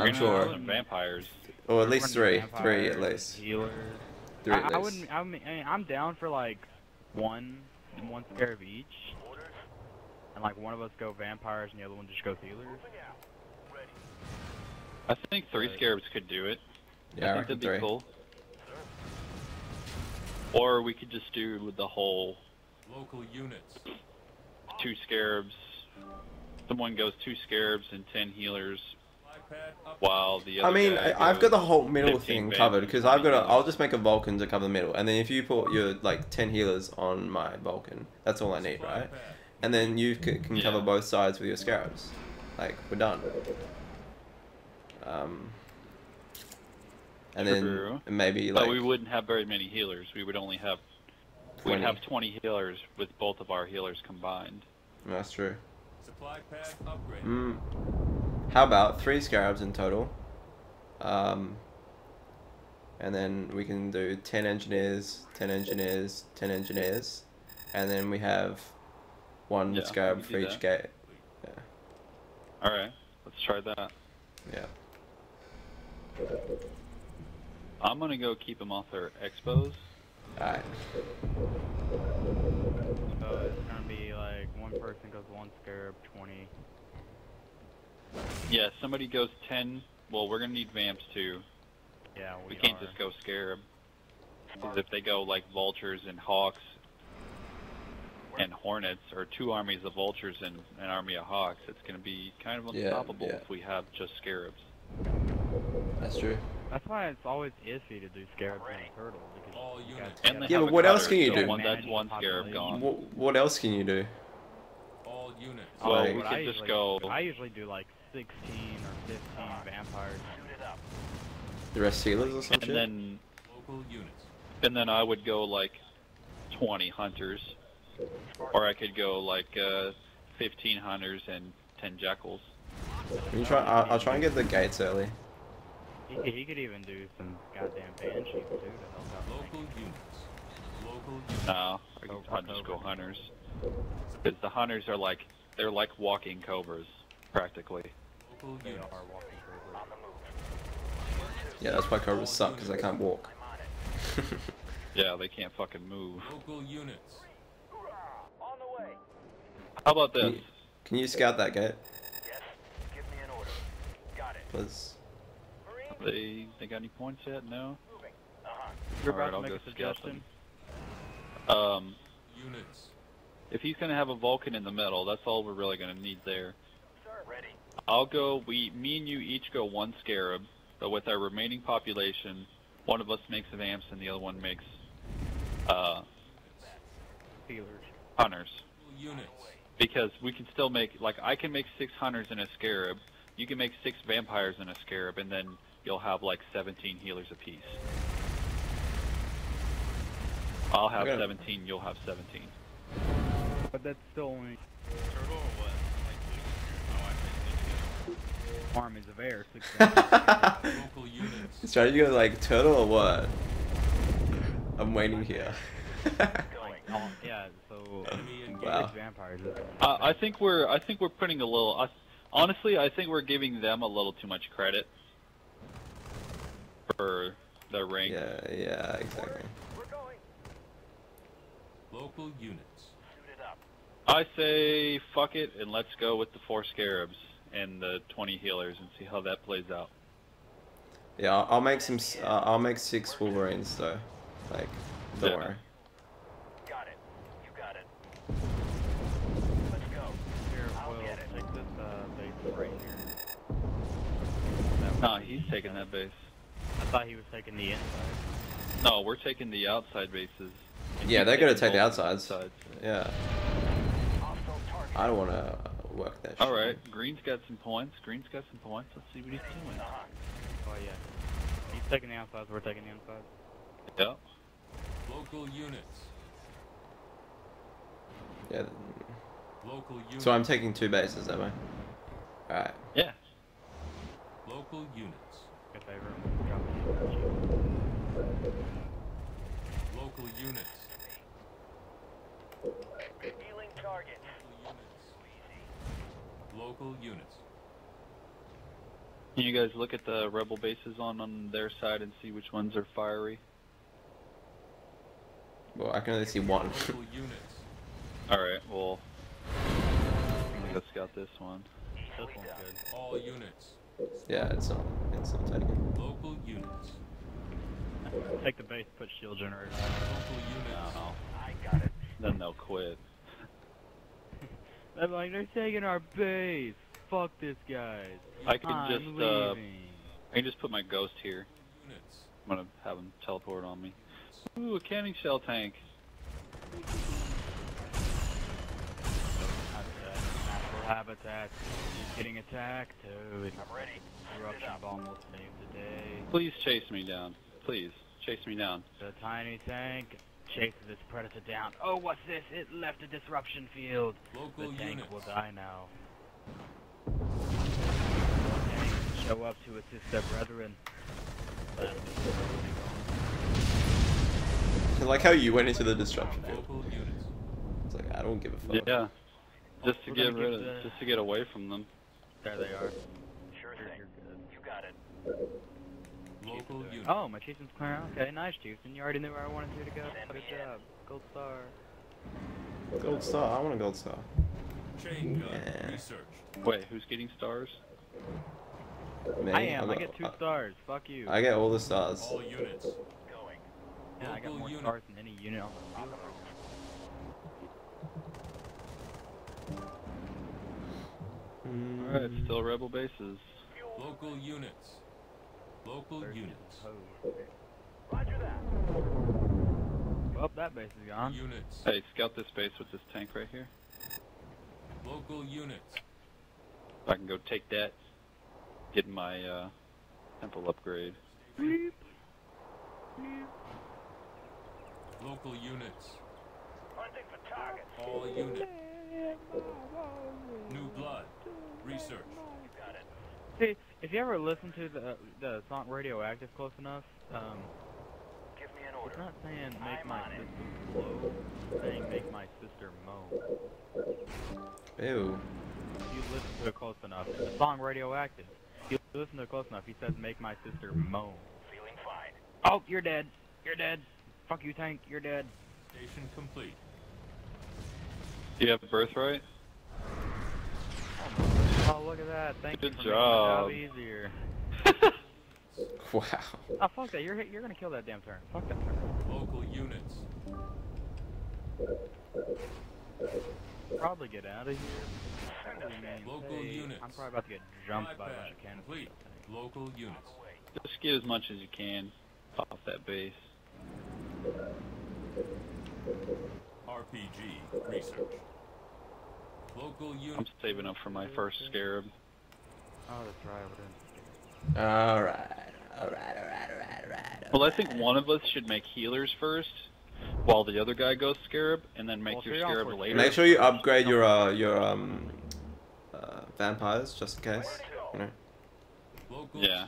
I'm gonna sure. run vampires. Or at We're least running three at vampires, least. healers. 3 at I least. wouldn't. I mean, I'm down for like one scarab each, and like one of us go vampires and the other one just goes healers. I think 3 scarabs could do it. Yeah, I I think reckon that'd be 3. cool. Or we could just do the whole Local units. 2 scarabs. Someone goes 2 scarabs and 10 healers, while the other I mean, guy I've got goes the whole middle 15 thing covered vamps because and I've got 20 I'll healers. just make a Vulcan to cover the middle, and then if you put your like 10 healers on my Vulcan, that's all I need, right? And then you can cover Yeah. both sides with your scarabs. Like we're done. And True. then maybe like But we wouldn't have very many healers. We would only have 20. we'd have 20 healers with both of our healers combined. That's true. Supply pad upgrade. How about 3 scarabs in total? And then we can do 10 engineers, 10 engineers, 10 engineers, and then we have 1 Yeah, scarab we can for do each that. gate. Yeah. Alright, let's try that. Yeah. I'm gonna go keep them off their expos. Alright. So it's gonna be like one person goes one scarab, 20. Yeah, somebody goes 10. Well, we're gonna need vamps too. Yeah, We can't just go scarab. Because if they go like vultures and hawks and hornets, or 2 armies of vultures and an army of hawks, it's gonna be kind of Yeah, unstoppable yeah. if we have just scarabs. That's true. That's why it's always iffy to do scarabs and turtles because All you units. gotta- And they Yeah, have but a what else cutter, can you so do? That's Manage 1 the scarab population. gone. What else can you do? All units. Well, Like- we What could I just usually- go. I usually do like 16 or 15 vampires. The rest healers or some And shit? then Local units. I would go like 20 hunters, or I could go like 15 hunters and 10 jackals. Can you try? I'll try and get the gates early. He could even do some goddamn banshees too to help out. Local units. Local units. No, I'll just go hunters, because the hunters are like they're like walking cobras, practically. Local They units. are walking cobras. Yeah, that's why cobras suck because they can't walk. Yeah, they can't fucking move. Local units. How about Can this? you, can you scout that gate? Please. They got any points yet? No. You're Alright, about I'll to go make a scout suggestion? them. Units. If he's gonna have a Vulcan in the middle, that's all we're really gonna need there. I'll go. Me and you each go 1 scarab, but with our remaining population, one of us makes vamps and the other one makes Healers. hunters. Local units. Because we can still make, like, I can make 6 hunters in a scarab, you can make 6 vampires in a scarab, and then you'll have like 17 healers apiece. I'll have Okay. 17, you'll have 17. But that's still only Turtle or what? armies of air. 6 vampires. Local units. So you go like turtle or what? I'm waiting here. Yeah, so Enemy engaged. Wow. 6 vampires. Isn't I think we're putting a little. Honestly, I think we're giving them a little too much credit for their rank. Yeah, exactly. Local units. I say fuck it and let's go with the 4 scarabs and the 20 healers and see how that plays out. Yeah, I'll make some. I'll make 6 Wolverines though. Like, don't Yeah. worry. here, Will, take this base right here. Nah, he's taking that base. I thought he was taking the inside. No, we're taking the outside bases. And Yeah, he's they're gonna taking take the both outsides. sides. Yeah. I don't want to work that. shit. Alright, Green's got some points. Green's got some points. Let's see what he's doing. Oh yeah. He's taking the outsides, we're taking the inside. Yeah. Local units. Yeah. Local units. So I'm taking 2 bases, am I? Alright. Yeah. Local units. If they ever drop the Local units. Local units. Can you guys look at the rebel bases on their side and see which ones are fiery? Well, I can only see one. Local units. Alright, well, I'm gonna go scout this one. This one's good. All units. Yeah, it's not taken. Local units. Take the base, put shield generator. Local units. No. I got it. Then they'll quit. They're like, they're taking our base. Fuck this, guys. I can I'm just leaving. I can just put my ghost here. Units. I'm gonna have him teleport on me. Ooh, a canning shell tank. Natural habitat. He's getting attacked. Dude. I'm ready. Eruption of almost saved the day. Please chase me down. Please chase me down. The tiny tank chases its predator down. Oh, what's this? It left a disruption field. Local The tank units. will die now. Tanks show up to assist their brethren. I like how you went into the disruption field. Local units. It's like, I don't give a fuck. Yeah. Just to We're get gonna rid give of, the- just to get away from them. There they are. Sure You're thing. good. You got it. Local units. Oh, my chieftain's clearing. Okay, nice, chieftain. You already knew where I wanted you to go. Send Good me in. job. Gold star. Gold star. I want a gold star. Chain gun. Yeah. Research. Wait, who's getting stars? Me, I am. I got- get 2 stars. Fuck you. I get all the stars. All units. Going. Yeah, I got Local more unit. stars than any unit on the field. Mm. Alright, still rebel bases. Local units. Local units. Roger that. Well, that base is gone. Units. Hey, scout this base with this tank right here. Local units. I can go take that. Get my temple upgrade. Local units. Hunting for targets. All units. New blood. Research. You got it. See, if you ever listen to the song Radioactive close enough, Give me an it's order. not saying make I'm my on it. sister blow, it's saying make my sister moan. Ew. If you listen to it close enough, the song Radioactive, if you listen to it close enough, he says make my sister moan. Feeling fine. Oh, you're dead. You're dead. Fuck you, tank. You're dead. Station complete. Do you have a birthright? Oh, look at that. Thank Good you for job. making my job easier. Wow. Oh, fuck that. You're gonna kill that damn turn. Fuck that turn. Local units. Probably get out of here. What do you mean? Local Hey, units. I'm probably about to get jumped by a bunch Flypad of cannons. complete. Local units. Just get as much as you can off that base. RPG. Research. Local I'm units. saving up for my first scarab. Oh, that's right. We're doing Alright. Well, I think one of us should make healers first, while the other guy goes scarab, and then make Well, your so you're on scarab for later. Make sure you upgrade your vampires just in case. You know. Local. Yeah.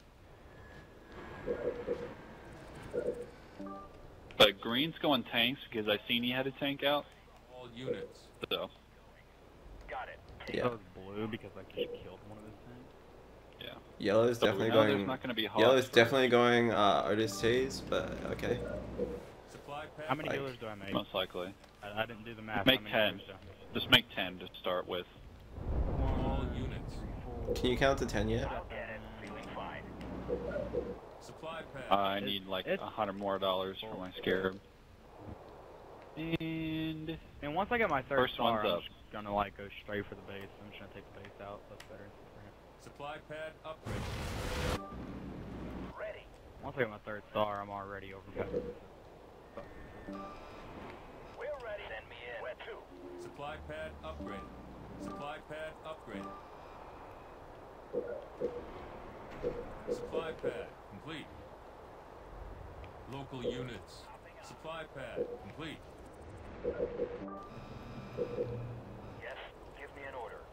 But Green's going tanks because I seen he had a tank out. All units. So Got it. Yeah. Those blue because I just killed one of those things. yeah. Yellow's So definitely we know there's going. not going to be hogs Yellow's first. definitely going ODSTs, but okay. Supply pad. How many Like- healers do I make? Most likely. I didn't do the math. Make How many 10. healers do I make? Just make 10 to start with. All units. Can you count to 10 yet? I'll get it. Feeling fine. Supply pad. I need like it's- $100 more for my scarab. And And once I get my third First star, one's I'm up. just gonna like go straight for the base. I'm just gonna take the base out. That's better for him. Supply pad upgrade. Ready. Once I get my third star, I'm already over. We're ready. Send me in. Where to? Supply pad upgrade. Supply pad upgrade. Supply pad complete. Local units. Supply pad complete. Yes. Give me an order.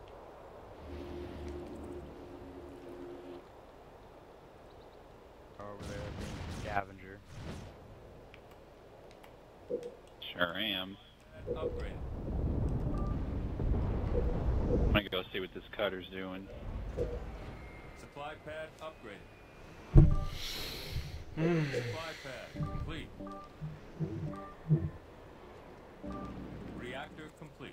Over there, scavenger. sure am. Pad upgrade. I'm going to go see what this cutter's doing. Supply Supply pad upgraded. Supply pad complete. Reactor complete.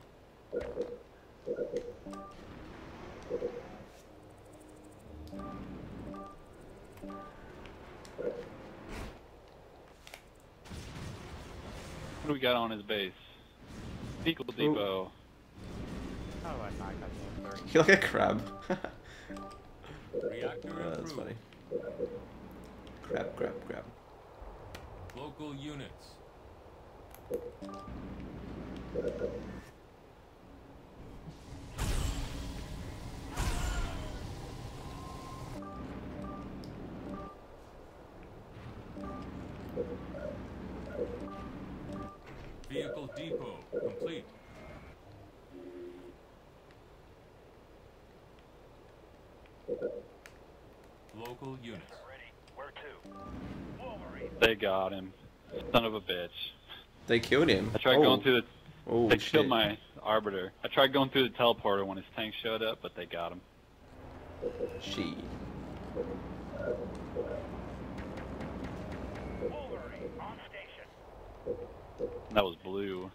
What do we got on his base? Fecal Depot. How do I not got level 30? You're like a crab. Reactor That's improved. funny. Crab, crab, crab. Local units. Vehicle depot complete. Local units. Ready. Where to? Wolverine. They got him. Son of a bitch. They killed him. I tried Oh. going through the. Oh, They shit. killed my arbiter. I tried going through the teleporter when his tank showed up, but they got him. She. Wolverine on station. That was blue.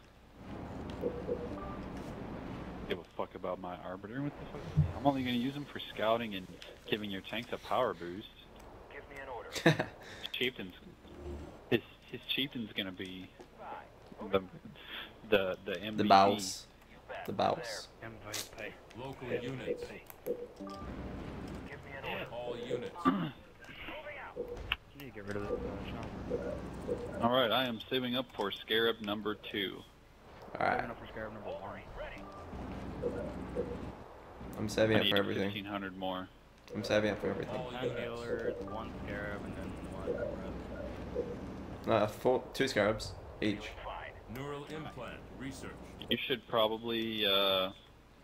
Give a fuck about my arbiter? What the fuck? I'm only gonna use him for scouting and giving your tanks a power boost. Give me an order. Chieftain's his chieftain's gonna be Fine. the MVP. The bows. You bet. The bows. MVP. Local units. There. Give me an order. All units. Moving out. You need to get rid of this chopper. All right, I am saving up for Scarab number 2. Alright. Saving up for Scarab number 1. Ready. I'm saving I up need for everything. 1,500 more. I'm saving up for everything. All 9 units. healers, 1 Scarab, and then 1 rest. 2 scarabs each. Fine. Neural implant research. You should probably All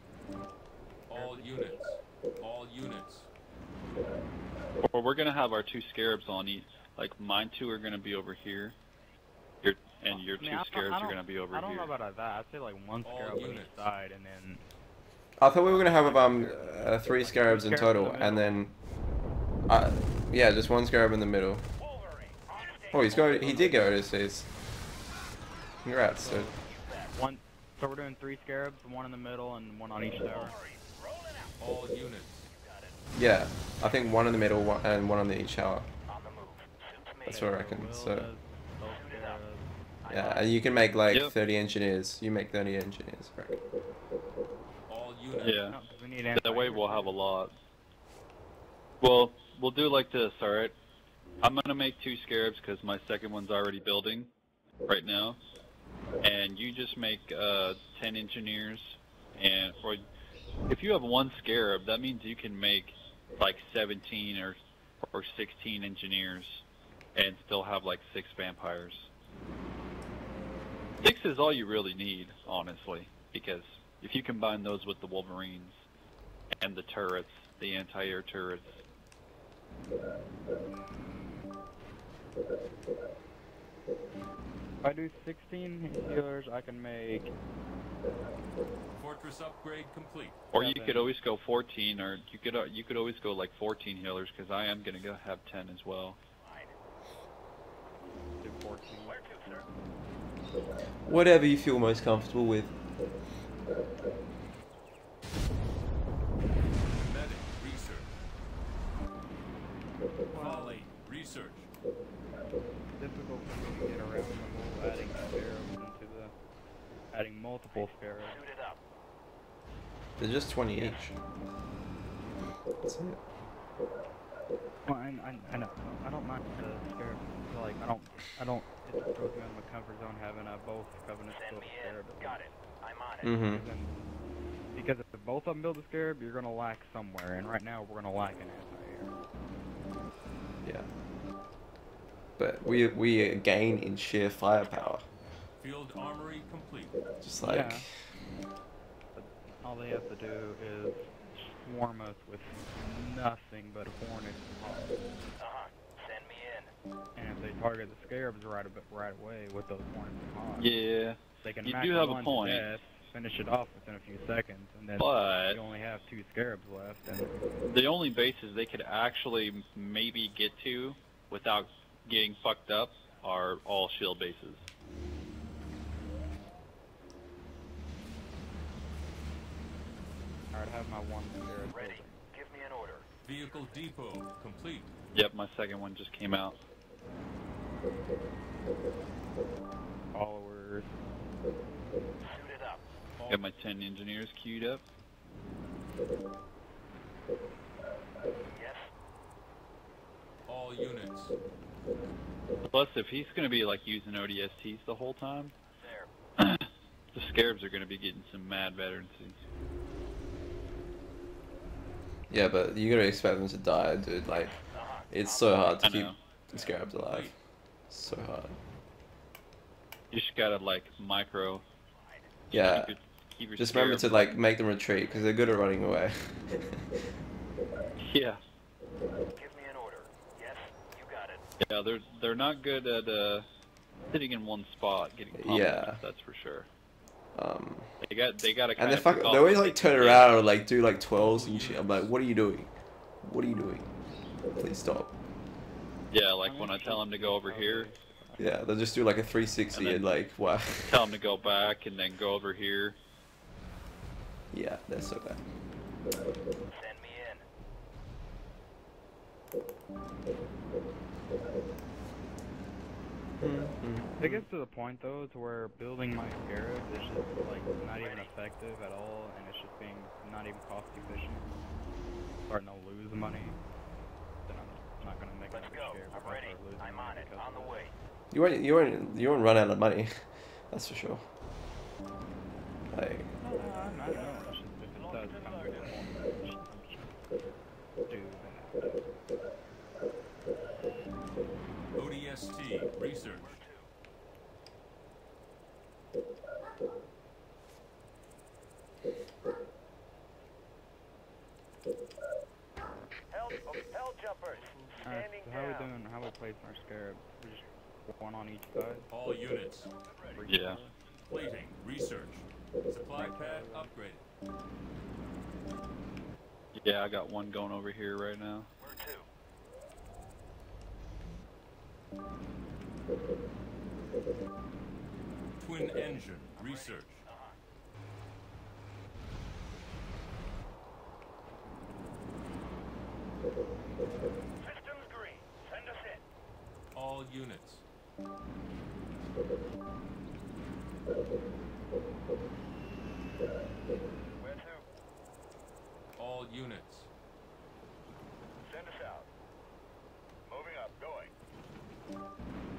units. All units. well, we're gonna have our 2 Scarabs on each. Like mine 2 are gonna be over here. Your and your 2 Scarabs are gonna be over I don't know here. about that. I'd say like 1 All Scarab on each units. side, and then I thought we were gonna have 3 scarabs in Scarabs in total, the and then yeah, just 1 scarab in the middle. Wolverine on station. Oh, he did go overseas. Congrats, dude. one. So we're doing 3 Scarabs, 1 in the middle, and 1 on each tower. Wolverine rolling out. All units. Yeah, I think 1 in the middle and 1 on each tower. On the move. Suits me. That's what I reckon. Will So does both Scarabs. yeah, and you can make like Yep. 30 engineers. You make 30 engineers, right? All units. Yeah. No, 'cause we need That way anti-air. we'll have a lot. Well, we'll do like this, alright? I'm gonna make 2 Scarabs because my second one's already building right now. And you just make 10 engineers. And or if you have 1 Scarab, that means you can make like 17 or 16 engineers and still have like 6 vampires. 6 is all you really need, honestly, because if you combine those with the Wolverines and the turrets, the anti-air turrets. If I do 16 healers, I can make. Fortress upgrade complete. Or you 7. could always go 14, or you could always go like 14 healers, because I am gonna go have 10 as well. Do 14. Where to, sir? Whatever you feel most comfortable with. Medic research. Folly research. Difficult for me to get around the whole adding Scarabs into the. Adding multiple Scarabs. Suit it up. They're just 20 each. That's it. Well, I know. I don't mind the Scarab. Like, I don't. It just throws me out of my comfort zone having both Covenants Send build me a Scarab. in. Got it. I'm on it. Mm-hmm. Because then- Because if both of them build a Scarab, you're gonna lack somewhere, and right now we're gonna lack an anti-air. Yeah. But we gain in sheer firepower. Field armory complete. Just like Yeah. But all they have to do is swarm us with nothing but hornets. Uh-huh. Send me in. And if they target the Scarabs right away with those hornets and hogs, Yeah, they can you max do have a one to point. death, finish it off within a few seconds, and then But you only have 2 scarabs left. And the only bases they could actually maybe get to without getting fucked up are all shield bases. Alright, I have my 1 scarab. Ready. Give me an order. Vehicle depot complete. Yep, my second one just came out. Followers. Suited up. Got my 10 engineers queued up. Yes. All units. Plus, if he's going to be like using ODSTs the whole time, There. the scarabs are going to be getting some mad veterancies. Yeah, but you gotta expect them to die, dude. Like, it's so hard to I keep know. the scarabs alive. So hard. You just gotta like micro. Yeah. Keep your Just remember to scarab- like make them retreat because they're good at running away. Yeah, Give me an order. Yes. You got it. yeah. They're not good at sitting in one spot getting pummeled. Yeah. That's for sure. Um, They gotta. and Kind of they always like turn around or like do like 12s and shit. I'm like, what are you doing? What are you doing? Please stop. Yeah, like when I tell them to go over here, Yeah, they'll just do like a 360 and like, wow. tell them to go back and then go over here. Yeah, they're so bad. Send me in. It gets to the point though to where building my scarabs is just like not even effective at all, and it's just being not even cost efficient. Starting to lose money. Then I'm not gonna make Let's another go. scarab if I'm I ready. start losing I'm money on it. because On of the that. way. You won't run out of money. That's for sure. Like, No, I know. It's just if it does come to a point, I'm just gonna do that. ODST research. Hell jumpers. Alright, Standing so how we down. doing? How we placing our scarabs? We just one on each side. All units. Yeah. Plating research. Supply pad upgraded. Yeah, I got one going over here right now. Where to? Twin engine research. Systems green. Send us in. All units. Where to? All units. Send us out. Moving up. Going.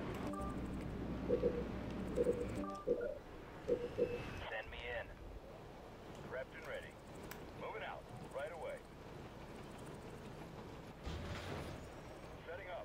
Send me in. Prepped and ready. Moving out. Right away. Setting up.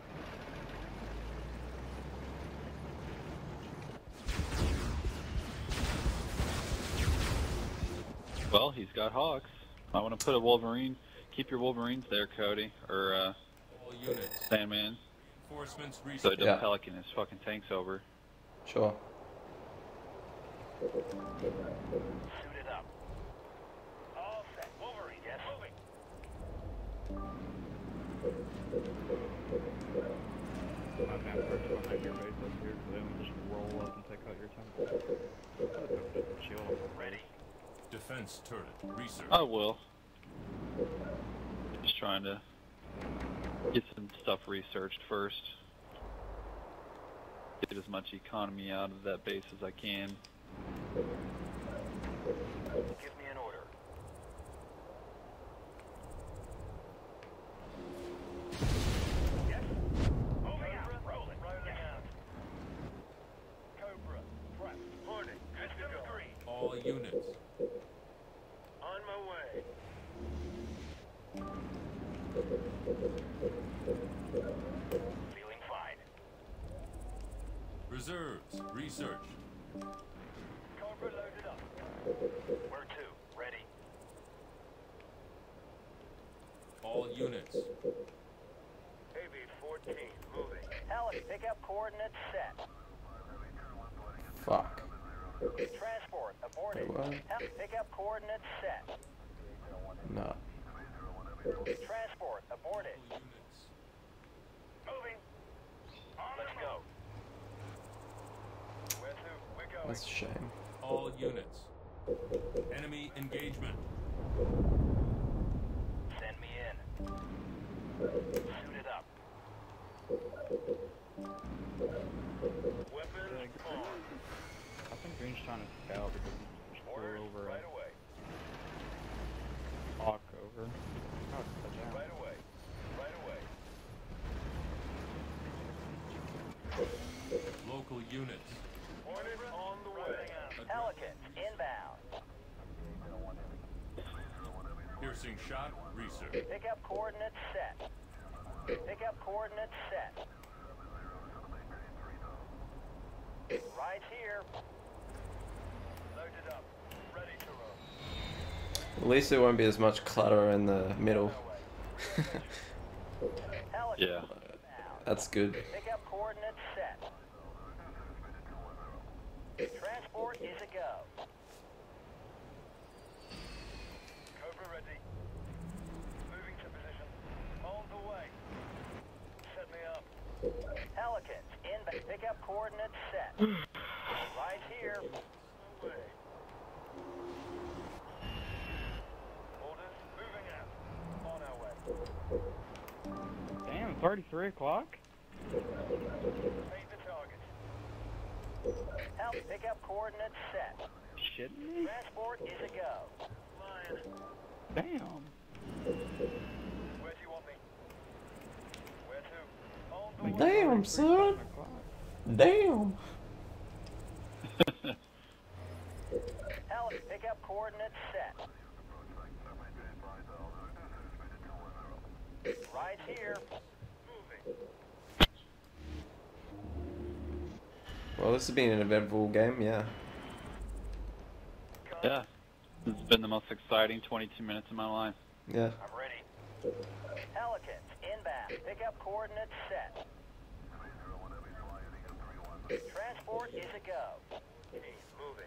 Well, he's got Hawks. I want to put a Wolverine. Keep your Wolverines there, Cody, or All units. Sandman, Reinforcements so it research. doesn't Yeah. Pelican his fucking tanks over. sure. Suited up. All set. Wolverine. Yes. Moving. My man first one at your base up here, so they don't just roll up and take out your tank. Shield. Ready. Defense turret research. I will. Just trying to get some stuff researched first. Get as much economy out of that base as I can. Give me an order. Yes. Moving out. Rolling. Rolling out. Cobra. Prep. Morning. Good to go. Green. All units. On my way. Feeling fine. Reserves research. Cobra loaded up. Where to? Ready. All units. AV-14 moving. Alex, pick up coordinates set. Fuck. Transport aborted. Wait, what? Pick up coordinates set. No. Transport aborted. Moving. Let's go. Where to? We're going. That's a shame. All units. Enemy engagement. Send me in. Suited up. Weapons on. I think Green's trying to scout because he just Orders flew over right a away. hawk over. Oh, touchdown. Right away. Right away. Local units. Ordered on the way. Pelican inbound. Piercing shot. Research. Pick up coordinates set. Pick up coordinates set. Right here. Loaded up. Ready to roll. At least there won't be as much clutter in the middle. Pelican Yeah. inbound. That's good. Pick up coordinates set. Transport is a go. Cobra ready. Moving to position. On the way. Set me up. Pelicans inbound. Pick up coordinates set. Right here. Away. Orders moving out. On our way. Damn, it's already 3 o'clock? Take the target. Help. Pick up coordinates set. Shitting me? Transport is a go. Lion. Damn. Where do you want me? Where to? On the Like, way. Damn, it's already son. 3 o'clock. Damn. Help. Pick up coordinates set. Right here. Moving. Well, this has been an eventful game, yeah. Yeah. This has been the most exciting 22 minutes of my life. Yeah. I'm ready. Pelicans inbound. Pick up coordinates set. Transport is a go. Moving.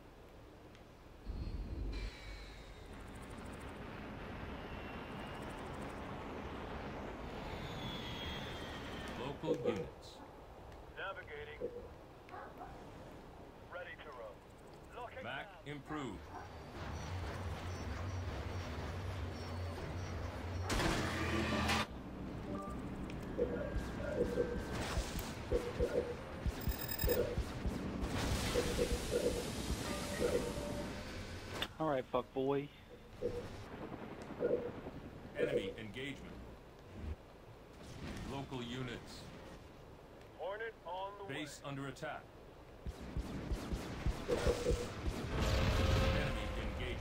Local units. Navigating. Ready to roll. Locking Mac improved. Alright, fuck boy. Enemy engagement. Local units. Hornet on the Base under attack. Enemy engagement.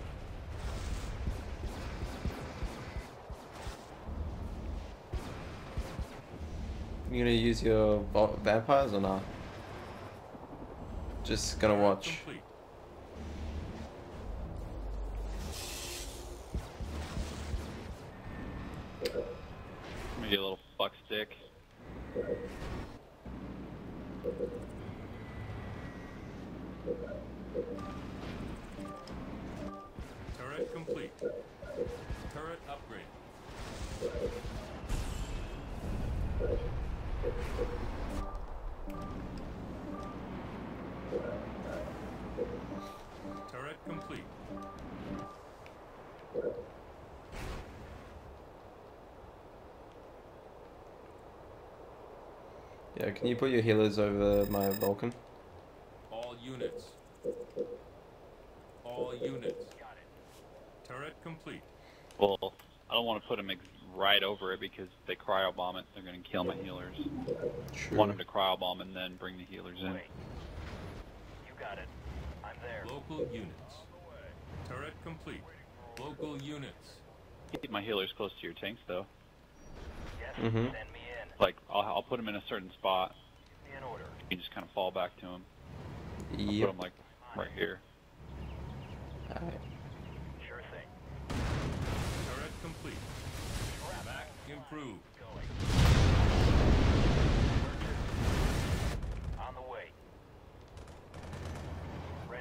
You gonna use your vampires or not? Just gonna watch. Complete. Maybe a little fuck stick. Turret complete. Turret upgrade. Turret complete. Yeah, can you put your healers over my Vulcan? All units. All units. Turret complete. Well, I don't want to put them right over it because if they cryo bomb it, they're going to kill my healers. I want them to cryo bomb and then bring the healers in. Wait. You got it. I'm there. Local units. Turret complete. Local units. Keep my healers close to your tanks though. Yes, Mhm. send me in. Like, I'll put them in a certain spot. Be in order. You can just kind of fall back to them. Put Yep. them like right here. Alright. Sure thing. Turret complete. Mac improved. Going. On the way. Ready.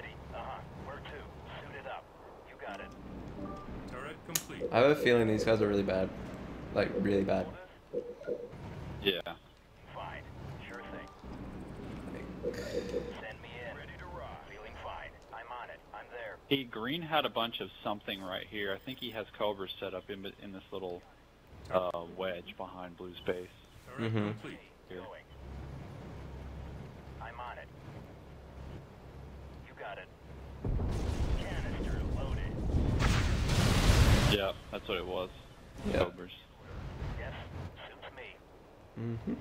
I have a feeling these guys are really bad. Like, really bad. Yeah. Fine. Sure thing. Send me in. Ready to rock. Feeling fine. I'm on it. I'm there. Hey, Green had a bunch of something right here. I think he has Cobras set up in this little wedge behind Blue's base. Turret Mhm. complete. Going. I'm on it. You got it. Canister loaded. Yeah, that's what it was. Yeah. Cobras. Yes, suits me. Mhm.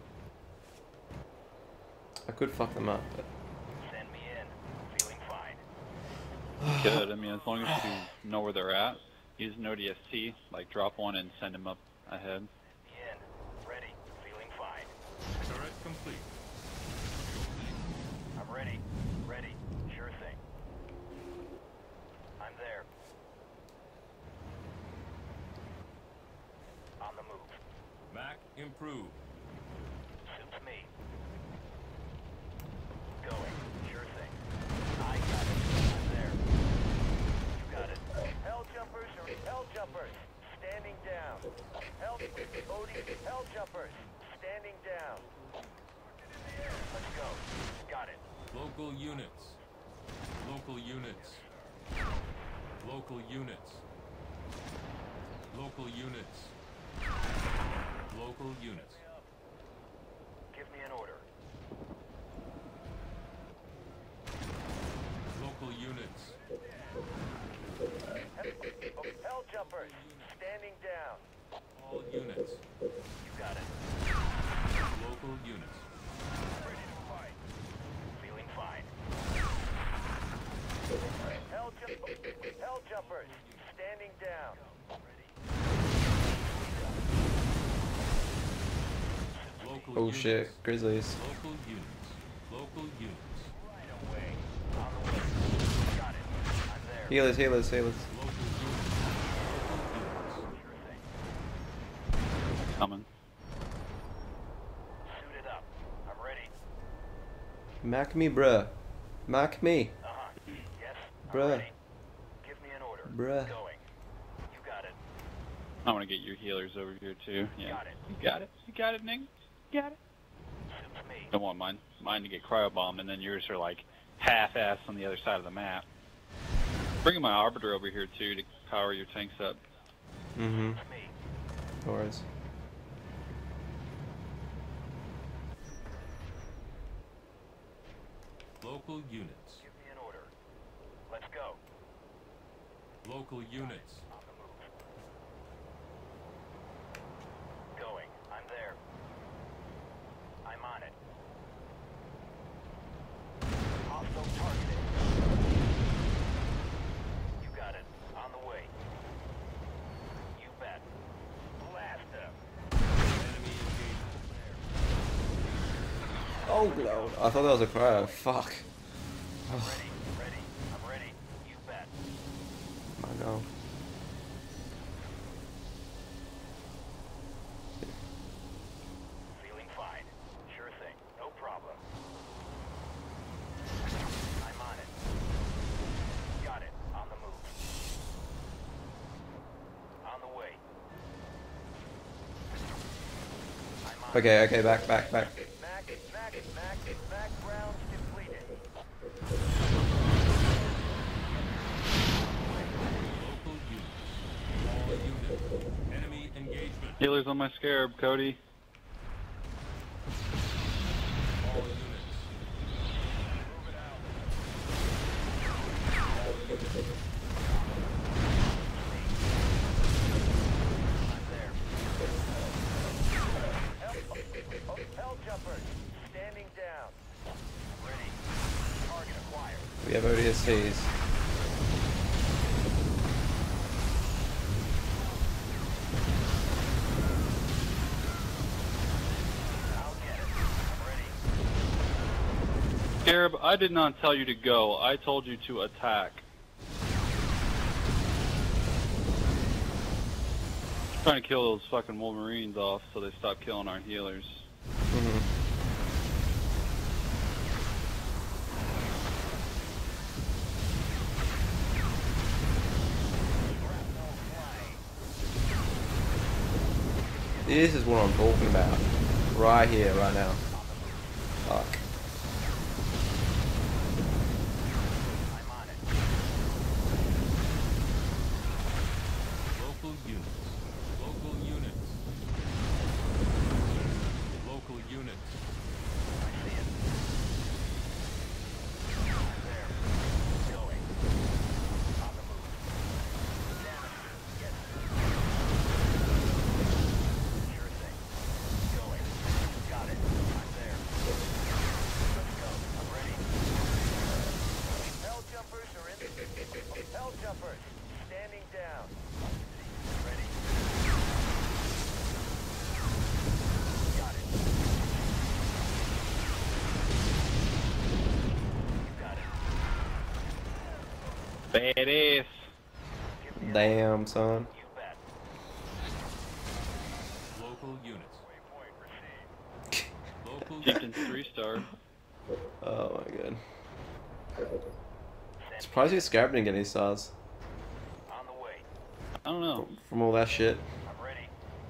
I could fuck them up, but Send me in. Feeling fine. Good. I mean, as long as you know where they're at, use an ODST, like drop one and send them up ahead. Me in. Ready. Feeling fine. Turret complete. I'm ready. Ready. Sure thing. I'm there. On the move. Mac improved. Suits me. Going. Sure thing. I got it. I'm there. You got it. Hell jumpers are hell jumpers. Standing down. Hell Odie. Hell jumpers. Standing down. Let's go. Got it. Local units. Local units. Local units. Local units. Local units. Give me an order. Local units. Hell jumpers. Standing down. All units. You got it. Local units. Ready to fight. Feeling fine. Hell jumpers. Standing down. Local oh units. shit, Grizzlies. Local units. Local units. Right away. On the way. Got it. I'm there. Healers, healers, healers. Local units. Local units. Sure thing. Coming. Suited up. I'm ready. Mac me, bruh. Mac me, Uh-huh. Yes. I'm Bruh. ready. Give me an order. bruh. Going. You got it. I want to get your healers over here too. Yeah. Got it. You got it. You got it, Nick. You got it. Suits me. Don't want mine to get cryobombed, and then yours are like half-ass on the other side of the map. Bringing my arbiter over here too to power your tanks up. Mm-hmm. Suits me. No worries. Local units. Give me an order. Let's go. Local units. On the move. Going. I'm there. I'm on it. Hostile targeted. You got it. On the way. You bet. Blast them. Enemy engagement. Oh, no. I thought that was a cryo. Fuck. Ready. Ready. I'm ready. You bet. I know. Feeling fine. Sure thing. No problem. I'm on it. Got it. On the move. On the way. I'm on Okay, okay, back. Mac rounds completed. Local units. All units. Enemy engagement. Healers on my Scarab, Cody. All units. Move it out. All units. I'm there. Hell jumpers. Standing down. Ready. Target acquired. We have ODSTs. I'll get it. I'm ready. Scarab, I did not tell you to go. I told you to attack. Trying to kill those fucking Wolverines off so they stop killing our healers. Mm-hmm. This is what I'm talking about. Right here, right now. Fuck. I'm on it. Local units. Local units. Local units. I see it. There. Going. On the move. Damage. Yes. Sure thing. Going. Got it. I'm there. Let's go. I'm ready. Hell jumpers are in. Hell jumpers. Standing down. Ready. Got it. You got it. Badass. Give me a Damn, son. you bet. Local units. Waypoint received. Local Chieftain's 3-star. Oh my god. Send Surprised you Scarab didn't get any stars on the way. I don't know. from all that shit. I'm ready.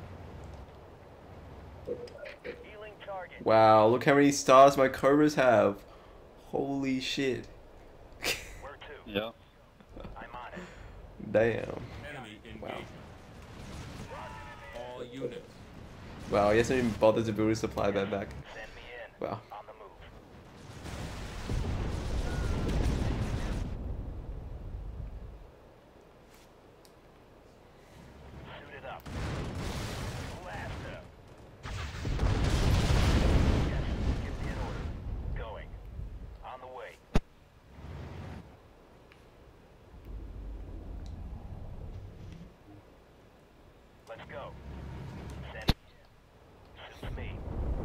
Healing target. Wow, look how many stars my Cobras have. Holy shit. Where to? Yeah. I'm on it. Damn. enemy Wow. engagement. All units. Wow, he hasn't even bothered to build his supply bed back. Send me in. Wow. On the move. Suited up. Blast up. Yes, give me an order. Going. On the way. Let's go. Send. Suits me.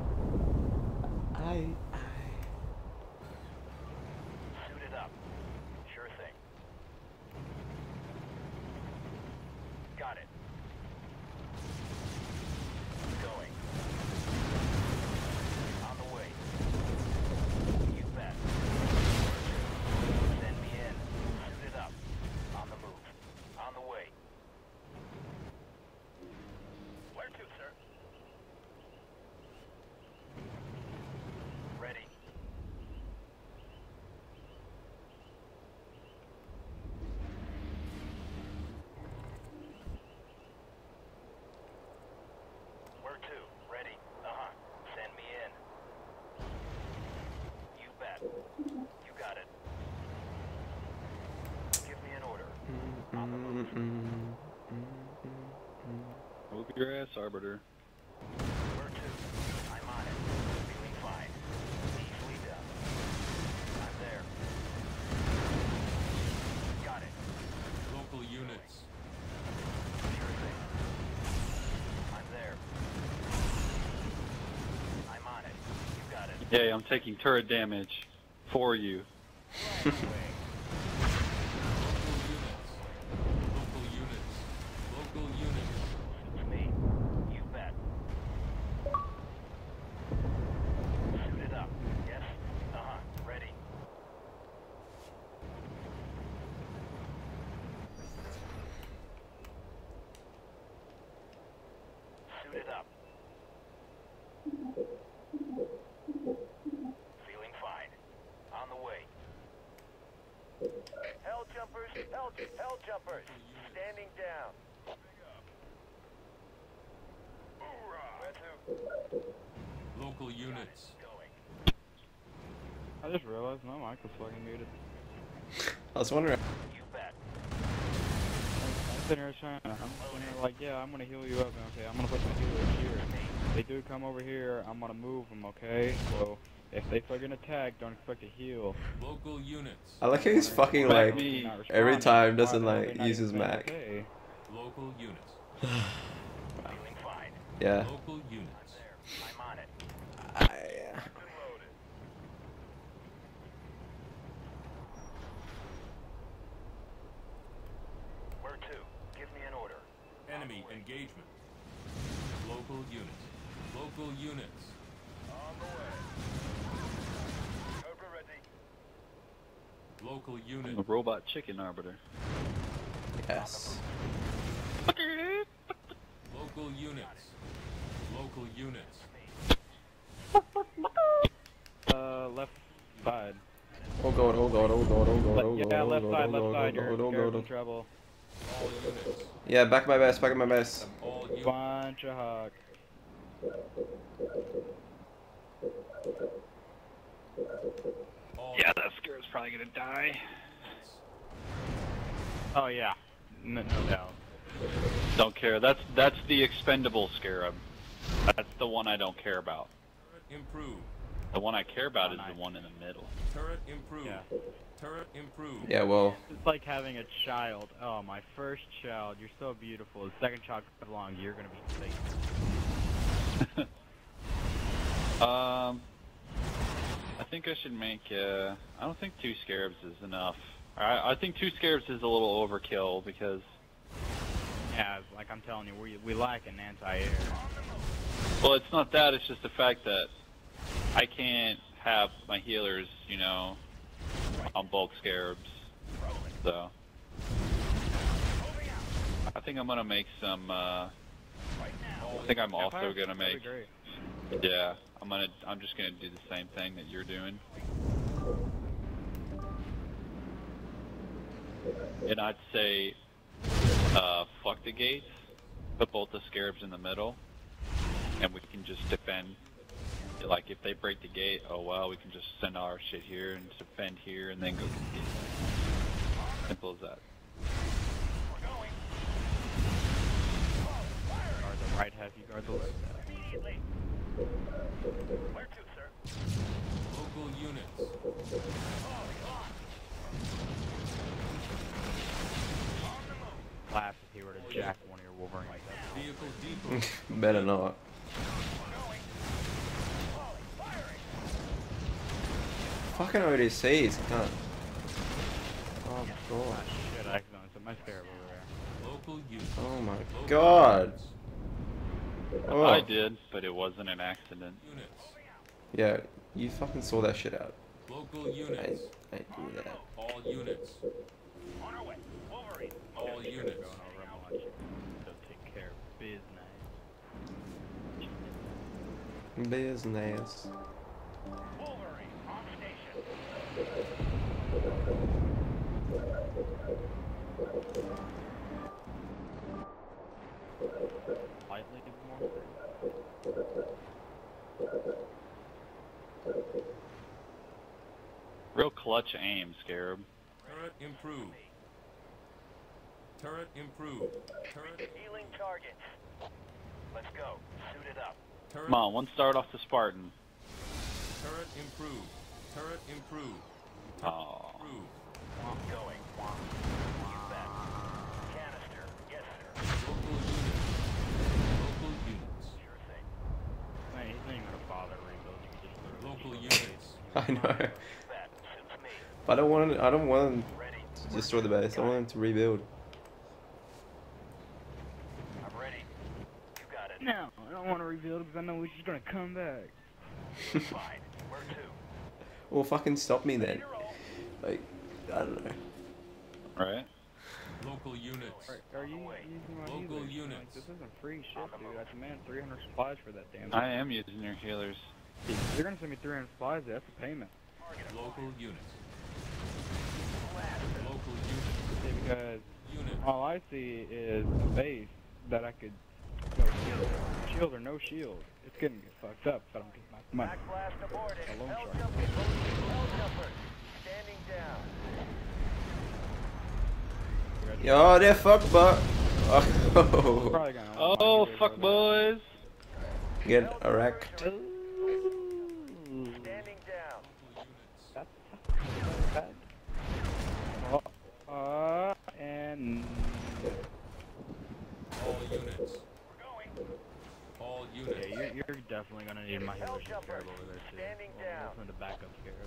Suited up. Sure thing. Got it. Going. On the way. You bet. Send me in. Suited up. On the move. On the way. Where to, sir? Ready. Where to? Ready. Uh-huh. Send me in. You bet. You got it. Give me an order. On the move. Move your ass, Arbiter. Where to? I'm on it. Feeling fine. Easily done. I'm there. Got it. Local units. Sure thing. I'm there. I'm on it. You got it. Yeah, I'm taking turret damage for you. Right away. Local units. Local units. Suits me. You bet. Suited up. Yes? Uh-huh. Ready. Suited up. Feeling fine. On the way. Hell jumpers, hell jumpers. Standing down. Where to? Local units. Going. I just realized my mic was fucking muted. I was wondering. You bet. I'm sitting here trying. I'm sitting here like, yeah, I'm gonna heal you up. And okay, I'm gonna put my healers here. They do come over here. I'm gonna move them. Okay, so if they fucking attack, don't expect to heal. Local units. I like how he's fucking Back like me. Not every responding. time Why doesn't are they like not use even his saying Mac. okay? Local units. Feeling fine. Yeah. Local units. There. I'm on it. Loaded. Where to? Give me an order. Enemy engagement. Local units. Local units. On the way. Cobra ready. Local I'm unit. a robot chicken Arbiter. Yes. Local units. Local units. Left side. Oh god, oh god, oh god, oh god, oh god, Yeah, oh left god, side, oh left god, side. oh You're god, oh scared god. in trouble. All units. Yeah, back at my base, back at my base. All units. Bunch of hawks. All Yeah, that scared's probably gonna die. Oh yeah, no doubt. Don't care. That's the expendable scarab. That's the one I don't care about. turret improved. The one I care about Oh, is nice. the one in the middle. Turret improved. Yeah. Turret improved. Yeah, well, It's like having a child. Oh, my first child. You're so beautiful. The second child comes along, you're gonna be safe. I think I should make. I don't think 2 scarabs is enough. I think 2 scarabs is a little overkill because. Yeah, like I'm telling you, we lack an anti-air. Well, it's not that. It's just the fact that I can't have my healers, on bulk scarabs. So I think I'm gonna make some. I think I'm also Empires? gonna That'd make. be great. Yeah, I'm just gonna do the same thing that you're doing. And I'd say, fuck the gates. Put both the scarabs in the middle, and we can just defend. Like if they break the gate, oh well, we can just send our shit here and defend here, and then go. Simple as that. Guard the right half, you guard the left half. Where to, sir? Local units. Laugh if he were to jack one of your Wolverine like that. Vehicle depot. better not. Fucking ODCs, cunt. Oh Ah, god. shit, I accidentally set my scarab over there. Local units. Oh my Local god. units. Oh. I did, but it wasn't an accident. Units. Yeah, you fucking saw that shit out. Local I ain't units. do that. All units. On our way. Wolverine. All units. Going over, I'm gonna let you go take care of business. Business. Wolverine on station. Slightly more. Real clutch aim, Scarab. Turret improved. Turret improved. Turret. Healing targets. Let's go. Suit it up. Turret. Come on, 1 start off the Spartan. Turret improved. Turret improved. Oh. Improved. Going. You bet. Canister. Yes, sir. Local units. Local units. Sure thing. Man, he's not even gonna bother rebuilding. He just literally Local just units. I know. You bet. Suits me. I don't want him Ready. to destroy the base. I want him to rebuild. I'm ready. You got it. No, I don't want to rebuild because I know he's just gonna come back. Fine. Where to? Well, fucking stop me then. Like, I don't know. Right? Local units. Are you using my Local healers? units. Like, this isn't free shit, dude. I demand 300 supplies for that damn I am using your healers. thing. You're gonna send me 300 supplies, that's a payment. Local units. Local units. See, because Unit. all I see is a base that I could go shield. Shield or no shield. It's gonna get fucked up if I don't get my money. Back blast aborted. A loan Hell shark. jumpers. Hell jumpers. Standing down. Yo, they're fuck butt. Oh, Probably gonna Oh, fuck boys! get erect. Standing down. That's bad. And All units. We're going. All yeah, units. you're definitely gonna need my healers and scarab over there too. Standing Well, down. listen to backup scarab.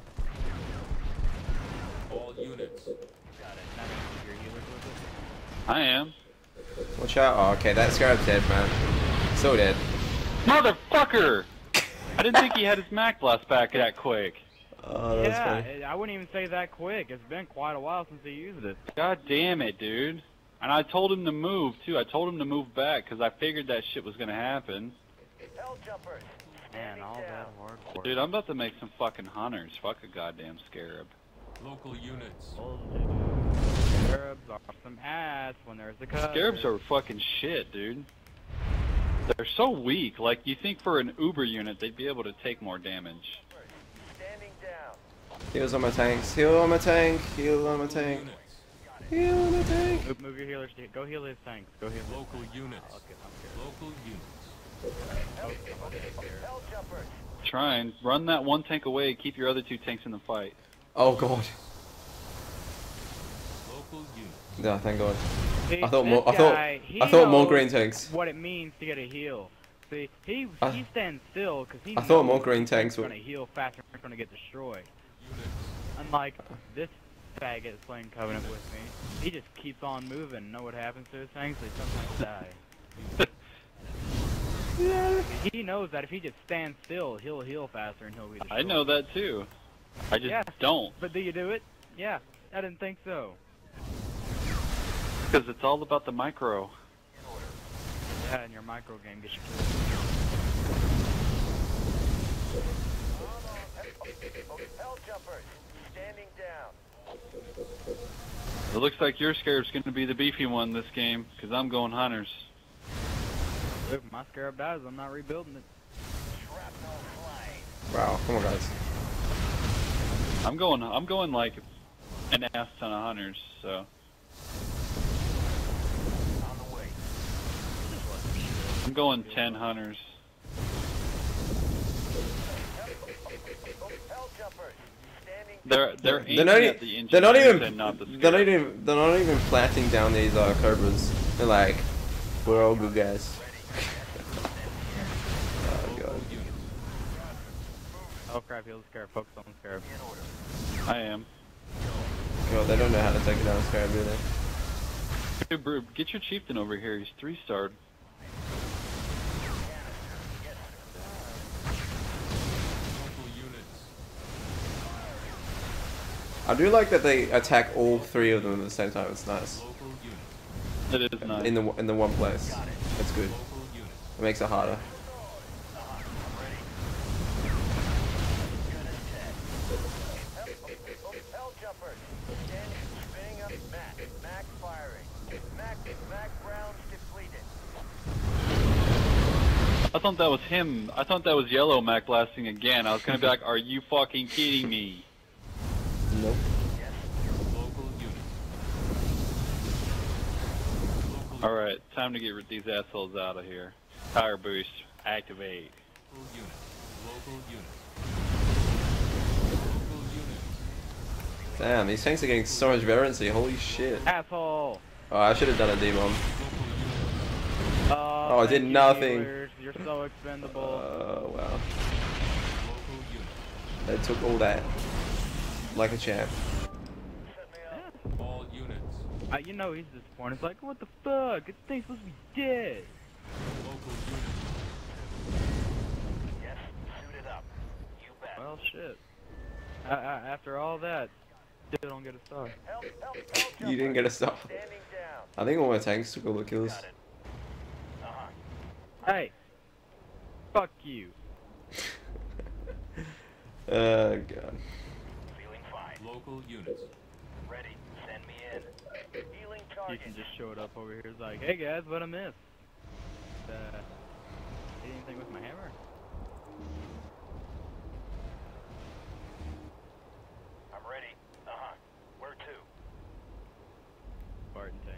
All units. Got it. Not gonna keep your healers with it. I am. Watch out. Oh, okay, that scarab's dead, man. So dead. Motherfucker! I didn't think he had his Mac Blast back that quick. Oh, that's Yeah, funny. I wouldn't even say that quick. It's been quite a while since he used it. God damn it, dude. And I told him to move, too. I told him to move back, because I figured that shit was gonna happen. Hell Hell jumpers. Man, all that hard work. Dude, I'm about to make some fucking hunters. Fuck a goddamn scarab. Local units. Oh, dude. Scarabs are some ass when there's a cut. Scarabs are fucking shit, dude. They're so weak. Like, you think for an Uber unit they'd be able to take more damage. Standing down. Heals on my tanks. Heal on my tank. Heal on my Local tank. units. Heal on my tank. Move your healers. Go heal his tanks. Go heal his Local units. Okay, Local units. Hell jumpers. Trying. Run that one tank away. Keep your other two tanks in the fight. Oh god. Local units. Yeah, thank god. See, I thought this more. I guy, he thought more knows green tanks. what it means to get a heal. See, he I- stands still because he I thought knows more green he's tanks were. gonna heal faster and gonna get destroyed. Units. Unlike this faggot that's playing Covenant with me, he just keeps on moving. Know what happens to his tanks? They sometimes die. He knows that if he just stands still, he'll heal faster and he'll be destroyed. I know that too. I just Yeah. don't. But do you do it? Yeah, I didn't think so. Because it's all about the micro. Yeah, and your micro game gets you killed. Hell jumpers. Standing down. It looks like your scarab's going to be the beefy one this game. Because I'm going hunters. If my scarab dies, I'm not rebuilding it. Shrapnel flying. Wow, come on guys. I'm going like an ass ton of hunters. So On the way. I'm going 10 hunters. Hell jumpers. Standing They're aiming They're not, at the they're not engineers even. and not the They're not scarab. even. They're not even planting down these cobras. They're like, we're all good guys. Oh god. Units. Oh crap, heal the scarab. Focus on the scarab. I am. God, they don't know how to take it down scarab, do they? Hey, bro, get your chieftain over here. He's 3-starred. Local units. I do like that they attack all three of them at the same time. It's nice. Local units. It is nice. In the one place. It's good. Local units. It makes it harder. Hell jumpers. Standing. Spinning up. Mac firing. Mac rounds depleted. I thought that was him. I thought that was Yellow Mac blasting again. I was gonna be like, are you fucking kidding me? Nope. Local units. Local Alright, time to get these assholes out of here. Power boost, activate. Local units. Local units. Local units. Damn, these tanks are getting so much veterancy. Holy shit. Asshole! Oh, I should have done a D-bomb. Local units. Oh, I did thank you, nothing. healers. You're so expendable. Oh, wow. Local units. They took all that. Like a champ. All units. You know he's disappointed. It's like, what the fuck? This thing's supposed to be dead. Local units. Yes. Suited up. You bet. Well, shit. After all that, still don't get a star. Hell You didn't get a stop. Standing down. I think all my tanks took all the kills. Got it. Uh-huh. Hey! Fuck you. Oh, God. Feeling fine. Local units. Ready. Send me in. Healing target. Ethan just showed up over here. He's like, hey guys, what I missed? Hit anything with my hammer? I'm ready. Uh-huh. Where to? Barton tank.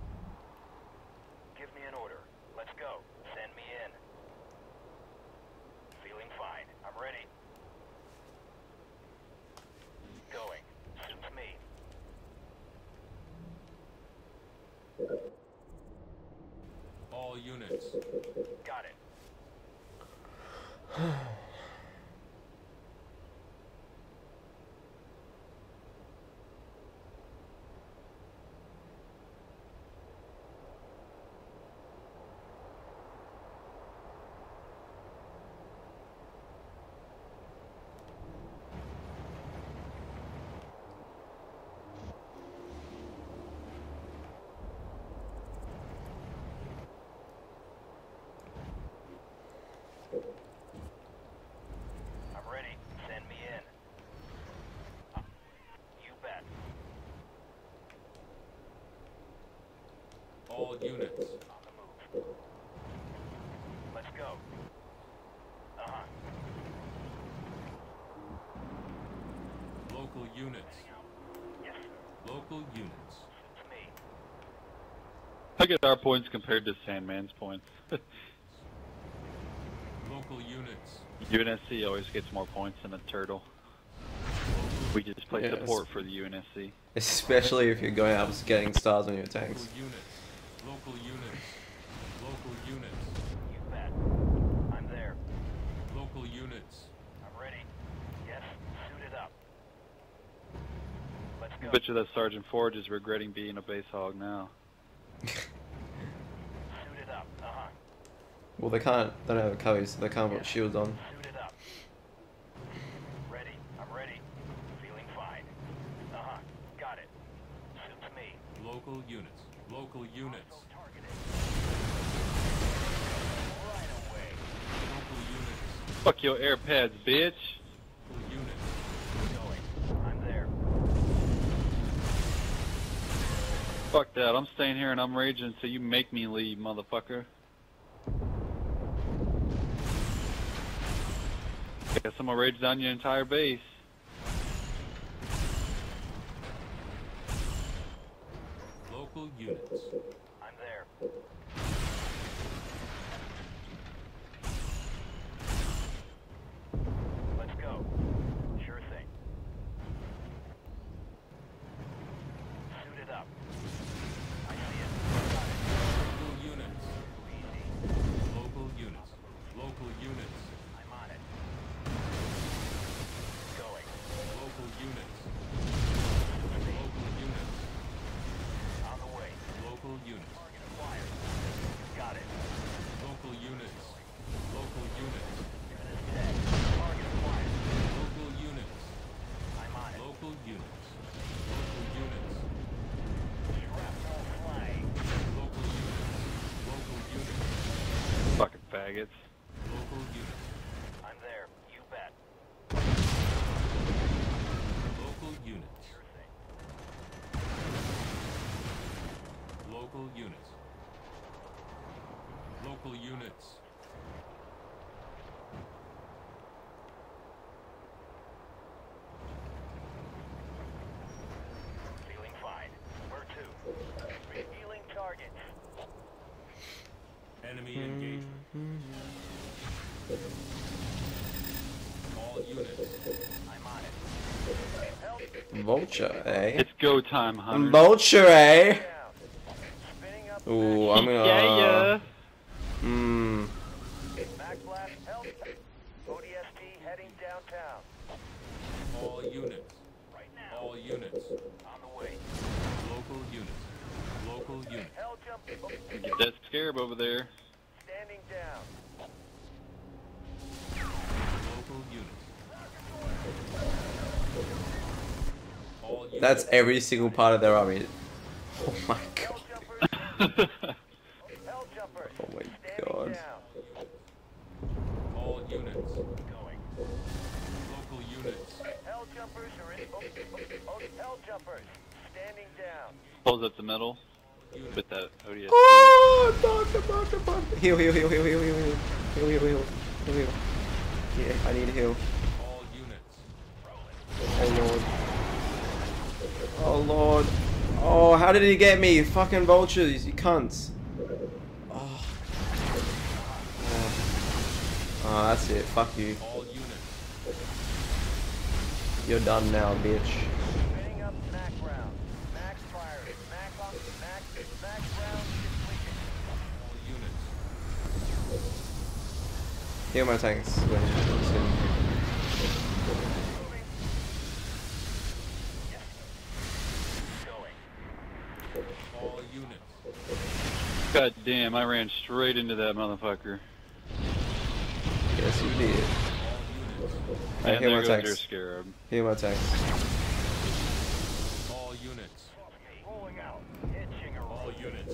Give me an order. Let's go. Send me in. Feeling fine. I'm ready. Going. Suits me. All units. Got it. All units. On the move. Let's go. Uh-huh. Local units. Yes, sir. Local units. To me. I get our points compared to Sandman's points. Local units. UNSC always gets more points than a turtle. We just play Yes. support for the UNSC. Especially if you're going out and getting stars on your Local tanks. units. Local units. Local units. You bet. I'm there. Local units. I'm ready. Yes, suited up. Let's I go. bet you that Sergeant Forge is regretting being a base hog now. Suited up. Uh-huh. Well, they don't have a cover, so they can't put shields on. Suited up. Ready. I'm ready. Feeling fine. Uh-huh. Got it. Suits me. Local units. Local units. Targeted. Right away. Local units. Fuck your AirPads, bitch! Local units. Going. I'm there. Fuck that, I'm staying here and I'm raging so you make me leave, motherfucker. Guess I'm gonna rage down your entire base. Local units. I'm there. Let's go. Sure thing. Suited up. I see it. Got it. Local units. Easy. Local units. Local units. I'm on it. Going. Local units. Me. Local units. On the way. Local units. Target acquired. Got it. Local units. Local units. Good as dead. Target acquired. Local units. I'm on it. Local units. Local units. Shrapnel flying. Local units. Local units. Fucking faggots. Local units. I'm there. You bet. Local units. Sure thing. Local units. Local units. Feeling fine. Where to? Revealing targets. Enemy engagement. All units. I'm on it. Help Vulture, eh? It's go time, Hunter. Vulture, eh? down. Spinning up. Ooh, I'm gonna. Yeah. Back blast. Help. ODST heading downtown. All units. Right now. All units. On the way. Local units. Local units. Hell jump. Oh, Get that scarab over there. standing down. Local units. All units. That's every single part of their army. Oh my Hell god. jumpers. Hell jumpers. Oh my standing god. down. All units. Going. Local units. Hell jumpers are in. Hell jumpers. Standing down. Pulls up the middle with that ODS. Oh, doctor. Heal, heal, heal, heal, heal, heal, heal. Heal, heal, heal. Heal, heal. Yeah, I need heal. All units. Oh lord. Oh lord. Oh, how did he get me? You fucking vultures, you cunts. Oh. Oh, that's it. Fuck you. All units. You're done now, bitch. Spinning up Mac round. Max firing. Mac on. Max round depleted. All units. Heal my tanks when it's in. Moving. Yes. Going. All units. God damn, I ran straight into that motherfucker. Yes, you did. All units. Hey, And heal there my goes your tanks. scarab. Heal my tanks. All units. Rolling out. Hitching a All roll. units.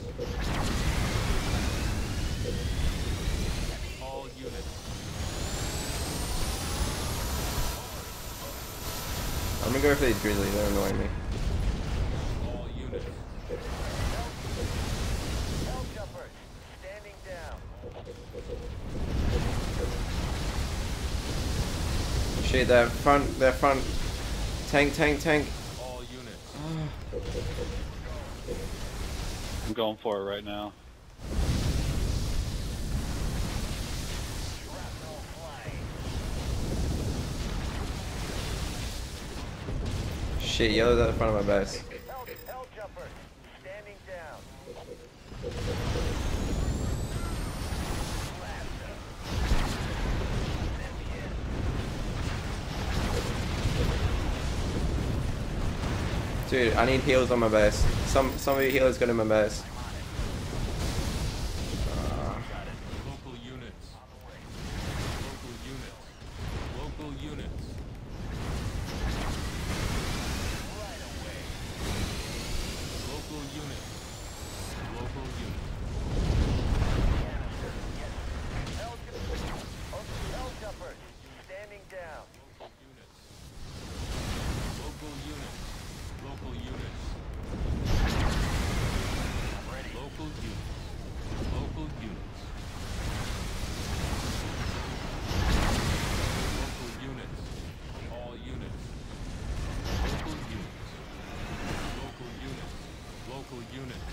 All units. I'm gonna go for these grizzlies, they're annoying me. All units. Shit, that front tank. All units. I'm going for it right now. Shit, yellow's at the front of my base. Hell jumpers, standing down. Dude, I need heals on my base. Some of you healers got in my base. Local units. Local units. Local units. Local units. Local units. Hell jumpers, standing down. Units. Local units. Local units. Local units. Local units. Local units. All units. Local units. Local units. Local units.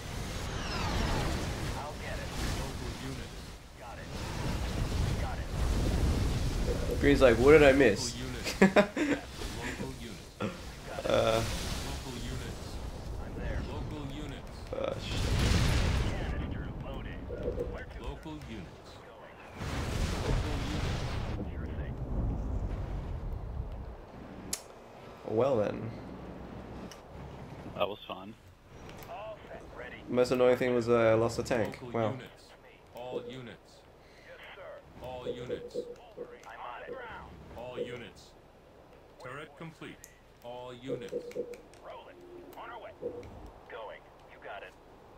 I'll get it. Local units. Got it. Got it. Green's like, what did I miss? Local units. Local units. I'm there. Local units. Shit. Canister loaded. Where to? Local units. Sure thing. Well then. That was fun. All set. Ready. Most annoying thing was I lost a tank. Local Wow. units. All units. Yes, sir. All units. I'm on it. All units. Turret complete. All units. Rolling. On our way. Going. You got it.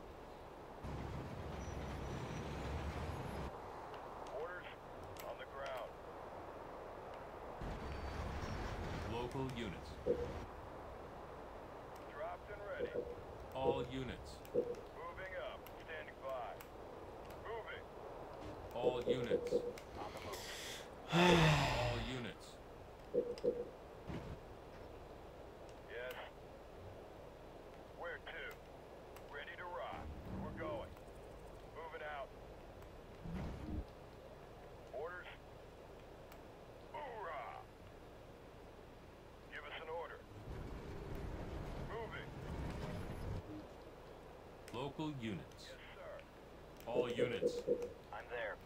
Orders on the ground. Local units. Dropped and ready. All units. Moving up. Standing by. Moving. All units. On the move. All units. Yes. Where to? Ready to rock. We're going. Moving out. Orders. Hoorah! Give us an order. Moving. Local units. Yes, sir. All units. I'm there.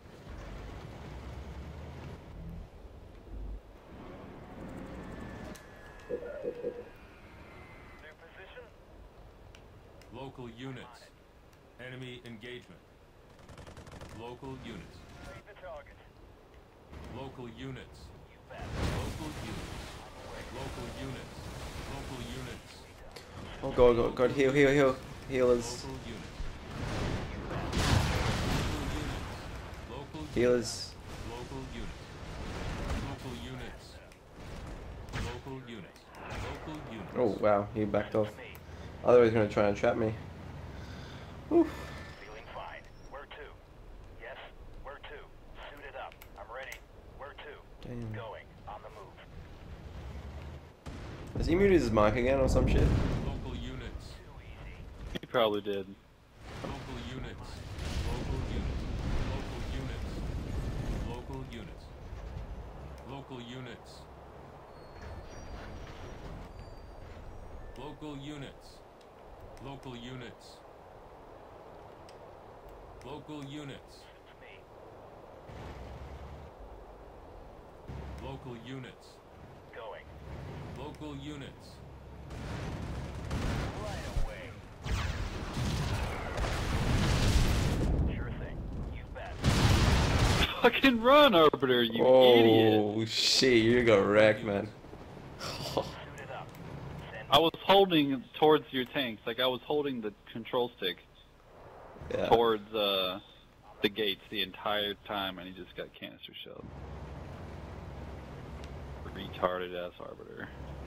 New position? Local units. Enemy engagement. Local units. Read the target. Local units. You bet. Local units. Local units. Local units. Oh god, heal. Healers. Local units. Local units. Healers. Local units. Local units. Local units. Local units. Oh wow, he backed off. Otherwise, he's gonna try and trap me. Whew. Feeling fine. Where to? Yes? Where to? Suited up. I'm ready. Where to? Damn. Going. On the move. Has he muted his mic again or some shit? Local units. Too easy. You probably did. Local units. Local units. Local units. Local units. Local units. Local units. Local units. It's me. Local units. Going. Local units. Right away. Sure thing. You bet. Fucking run, Arbiter, you idiot! Oh shit, you got wrecked, man. Suited up. Send I was holding towards your tanks, like I was holding the control stick Yeah. towards the gates the entire time, and he just got canister shelled. Retarded ass Arbiter.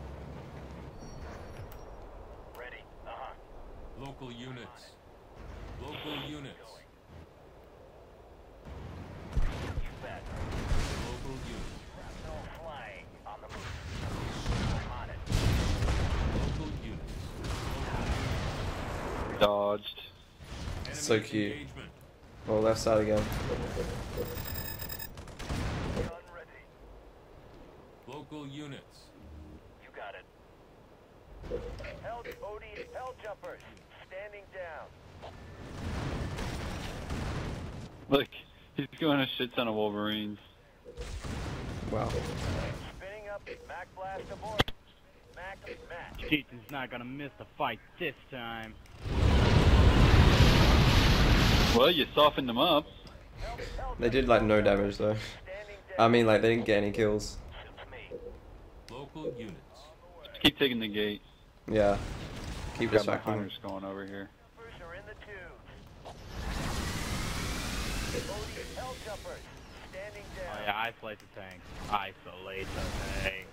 ready. Uh-huh. Local units. Local units. Dodged. So Enemy cute. engagement. Oh, left side again. Gun ready. Local units. You got it. Hell, OD, hell jumpers. Standing down. Look, he's going a shit ton of Wolverines. Wow. Spinning up. Mac blast aboard. Mac match. Keaton's not gonna miss the fight this time. Well, you softened them up. They did like no damage though. Standing I down. mean, like they didn't get any kills. Suits me. Local units. Just keep taking the gate. Yeah. Keep Got my distracting. hunters going over here. Jumpers are in the tubes. OD, hell jumpers. Standing down. Oh yeah, isolate the tank. Isolate the tank.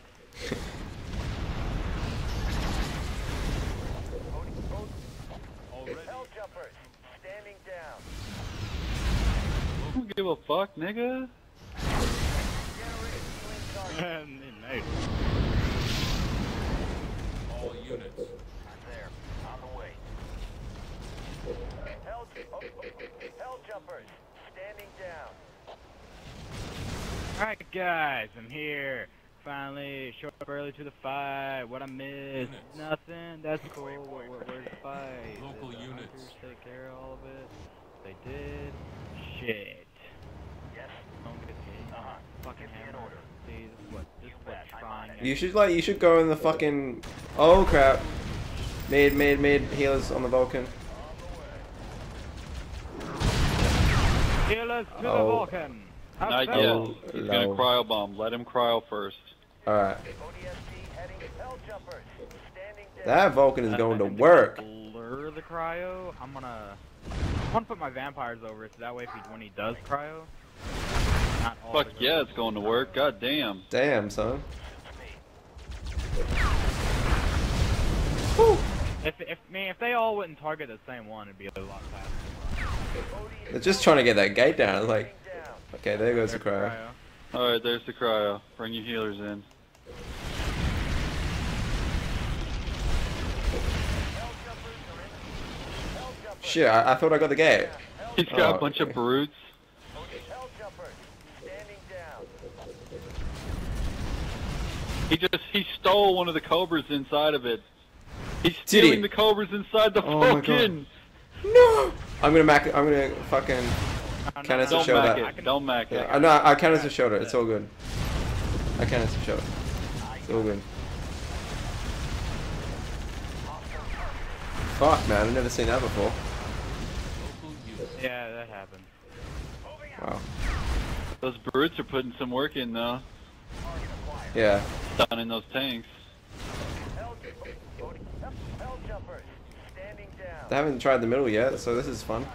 Already. Hell jumpers. Standing down. I don't give a fuck, nigga. Generating healing target. Nice. All units. I'm there. On the way. Hell jumpers. Standing down. Alright guys, I'm here. Finally, show up early to the fight. What I missed? Units. Nothing. That's cool. Where's the fight? Local Did the units. hunters take care of all of it? They did. Shit. Yes. Don't get me. Fucking Give me an hammer. order. See, this is what bet. I'm trying. on it. You should go in the fucking. Oh crap. Made healers on the Vulcan. Healers to the Oh. Vulcan. Not Up yet. Oh, He's no. gonna cryo bomb. Let him cryo first. Alright. ODST heading. Hell jumpers. Standing down. That Vulcan is going to And work. Blur the cryo. I'm gonna put my vampires over it so that way when he does cryo, not all Fuck of it yeah, goes it's going to work. God damn. Damn, son. If they all wouldn't target the same one, it'd be a lot faster. They're just trying to get that gate down. It's like, Standing down. okay, there goes the There's cryo. Alright, there's the cryo. Bring your healers in. Hell jumpers are in. Hell jumpers. Shit, I thought I got the gate. He's got Oh, a bunch of okay. brutes. Hell jumpers. Standing down. He stole one of the cobras inside of it. He's Did he? stealing the cobras inside the Oh my God. Vulcan. No! I'm gonna fucking. Can I Don't show mac that? it. Don't mac it. Yeah, no, I can as a shoulder. It's all good. I can as a shoulder. It's all good. Fuck, man, I've never seen that before. Local units. Yeah, that happened. Wow. Those brutes are putting some work in though. Yeah. Down in those tanks. Hell jumpers. Standing down. They haven't tried the middle yet, so this is fun.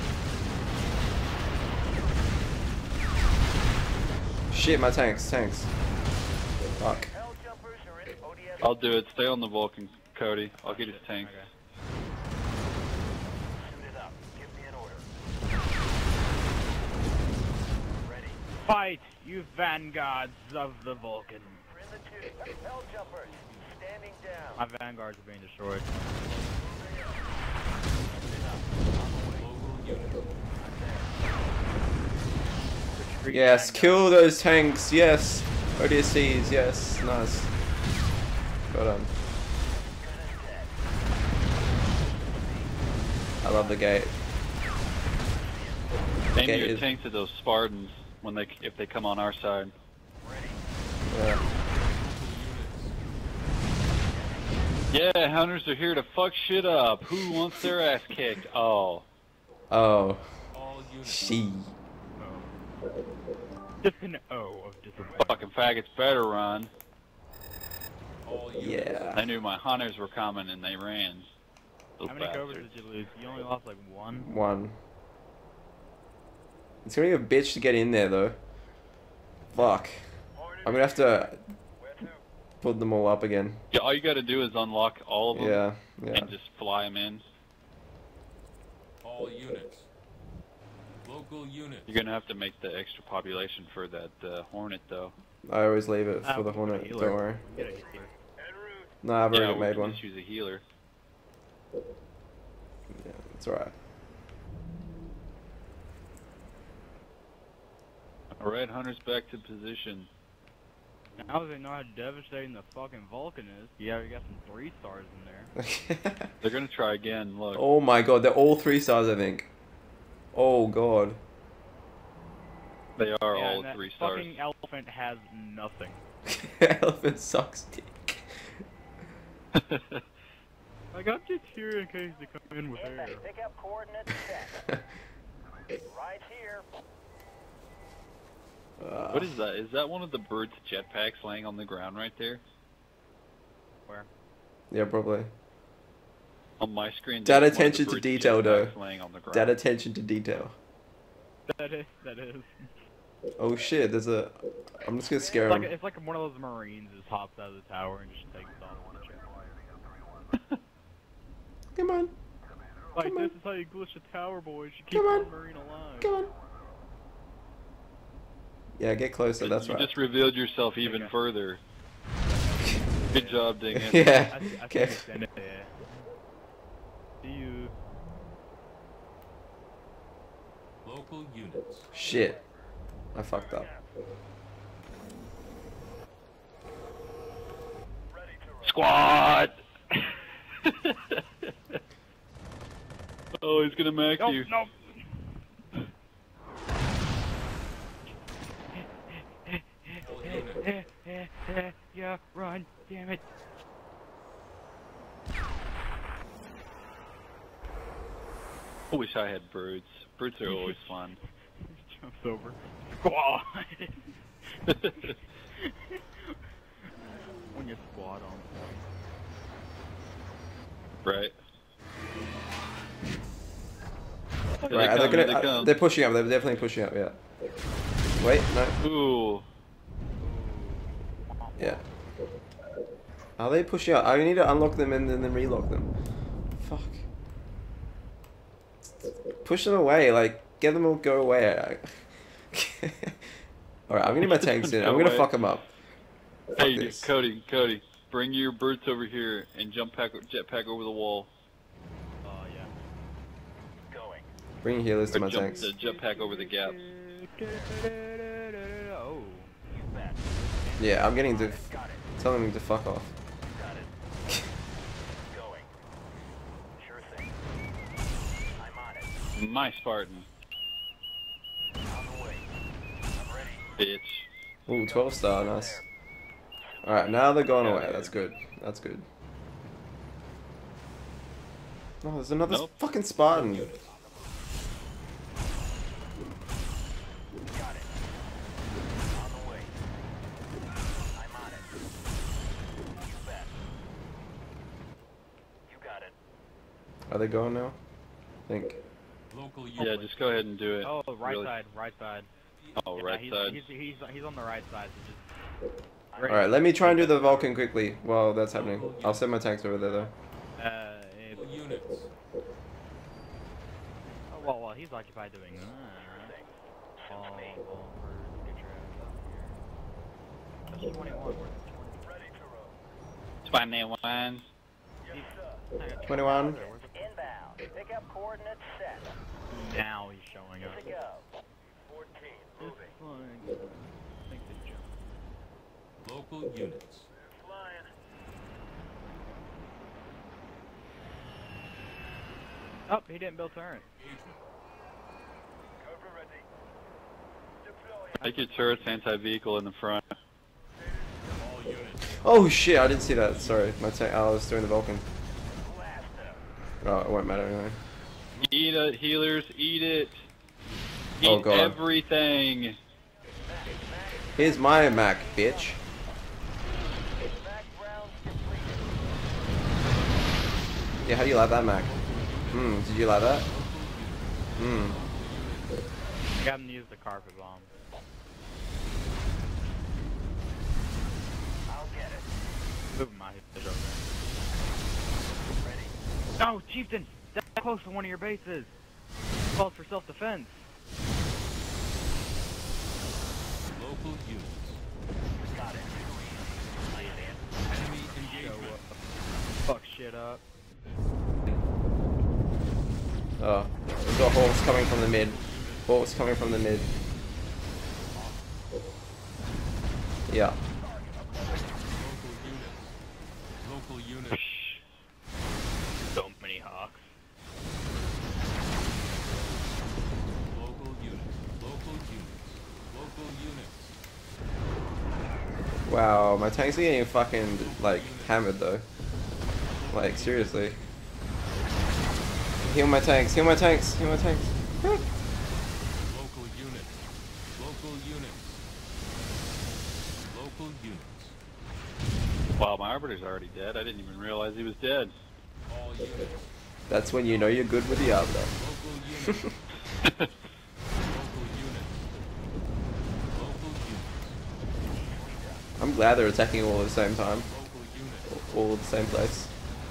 Shit, my tanks. Fuck. Hell jumpers are in. ODS. I'll do it. Stay on the Vulcan, Cody. I'll get his tanks. Okay. Suit it up. Give me an order. Ready. Fight, you vanguards of the Vulcan. We're in the tube. Hell jumpers. Standing down. My vanguards are being destroyed. Local units. Retreat Yes, vanguards. kill those tanks. Yes. ODSTs. Yes. Nice. Well done. I love the gate. Aim Okay, your is- tanks at those Spartans if they come on our side. Yeah. Yeah, hunters are here to fuck shit up. Who wants their ass kicked? Oh. Oh. All units. She. Just an O of disappointment. Fucking faggots better run. All units. Yeah. I knew my hunters were coming and they ran. How Little many covers bastards. did you lose? You only lost like one? One. It's gonna be a bitch to get in there though. Fuck. I'm gonna have to Where to? put them all up again. Yeah, all you gotta do is unlock all of them Yeah. Yeah. and just fly them in. All units. Local units. You're gonna have to make the extra population for that Hornet though. I always leave it for the we'll Hornet. get a Don't healer. worry. Get a healer. No, I've Yeah, already we made can one. just use a healer. It's alright. Alright, hunters back to position. Now they know how devastating the fucking Vulcan is. Yeah, we got some 3 stars in there. They're gonna try again, look. Oh my god, they're all 3 stars, I think. Oh god. They are Yeah, all and that 3 stars. fucking elephant has nothing. Elephant sucks dick. Like, I'm just here in case they come in with air. Inbound. Pick up coordinates set. Right here. What is that? Is that one of the bird's jetpacks laying on the ground right there? Where? Yeah, probably. On my screen, Dad, there's one of the attention to bird's detail, though. jetpacks laying on the ground. Dad, attention to detail. That is. Oh shit, there's a... I'm just gonna scare him. It's like one of those Marines just hops out of the tower and just takes off on the ship. Come on. Like, Come on. this is how you glitch a tower, boys. You keep Come on. one Marine alive. Come on. Yeah, get closer, that's You right. just revealed yourself even Okay. further. Good job, dang it. Yeah. I think Okay. it's in there. See you. Local units. Shit. I fucked up. Squad! Oh, he's gonna mac Nope, you. nope. Yeah, run, damn it. I wish I had birds. Birds are always fun. Jumps over. Squad! When you squad on. Right. Here Right, they they're come, here they gonna... come. they're pushing up, they're definitely pushing up, yeah. Wait, no. Ooh. Yeah. Are they pushing up? I need to unlock them and then relock them. Fuck. Push them away, like, get them all go away. Alright, I'm gonna get my tanks in. I'm gonna fuck them up. Fuck Hey, this. Cody, bring your birds over here and jetpack over the wall. Yeah. Going. Bring your healers to Or my jump tanks. the jetpack over the gap. Oh. You bet. Yeah, I'm getting to... Got it. telling them to fuck off. Got it. Going. Sure thing. I'm on it. My Spartan, On the way. I'm ready. bitch. Ooh, 12 star, nice. Alright, now they're going away. That's good. That's good. Oh, there's another Nope. fucking Spartan. Got it. On the way. I'm on it. You bet. You got it. Are they going now? I think. Local Yeah, units. just go ahead and do it. Oh, right Really. side, right side. Oh, Yeah, right side. He's on the right side, so just... Alright, let me try and do the Vulcan quickly while that's happening. I'll send my tanks over there though. Local units. Oh, well, he's occupied doing that. Oh, get your ass out here. That's 21. Ready to roll. Spine one. Yes, sir. 21. Inbound. Pick up coordinates set. Now he's showing up. To go. 14. Moving. I think they jumped. Local units. Flying. Oh, he didn't build turret. Cobra ready. Deploying. Take your turrets anti-vehicle in the front. All units. Oh shit, I didn't see that. Sorry, my tank. I was doing the Vulcan. Blast them. Oh, it won't matter anyway. Eat it, healers, eat it. Eat Oh, God. everything. Here's my Mac, bitch. Back rounds completed. Yeah, how do you like that, Mac? Did you like that? I got him to use the carpet bomb. I'll get it. Move my head over there. No, Chieftain! That's close to one of your bases! Calls for self-defense. Local units. Got it. Enemy engagement. Fuck shit up. Oh, we've got Hawks coming from the mid. Hawks coming from the mid. Yeah. Local units. So many Hawks. Local units. Local units. Local units. Wow, my tanks are getting fucking, like, hammered though. Like, seriously. Heal my tanks, heal my tanks, heal my tanks. Local units. Local units. Local units. Wow, my Arbiter's already dead. I didn't even realize he was dead. All units. That's when you know you're good with the Arbiter. Local units. Local units. Local units. I'm glad they're attacking all at the same time. Local units. All at the same place.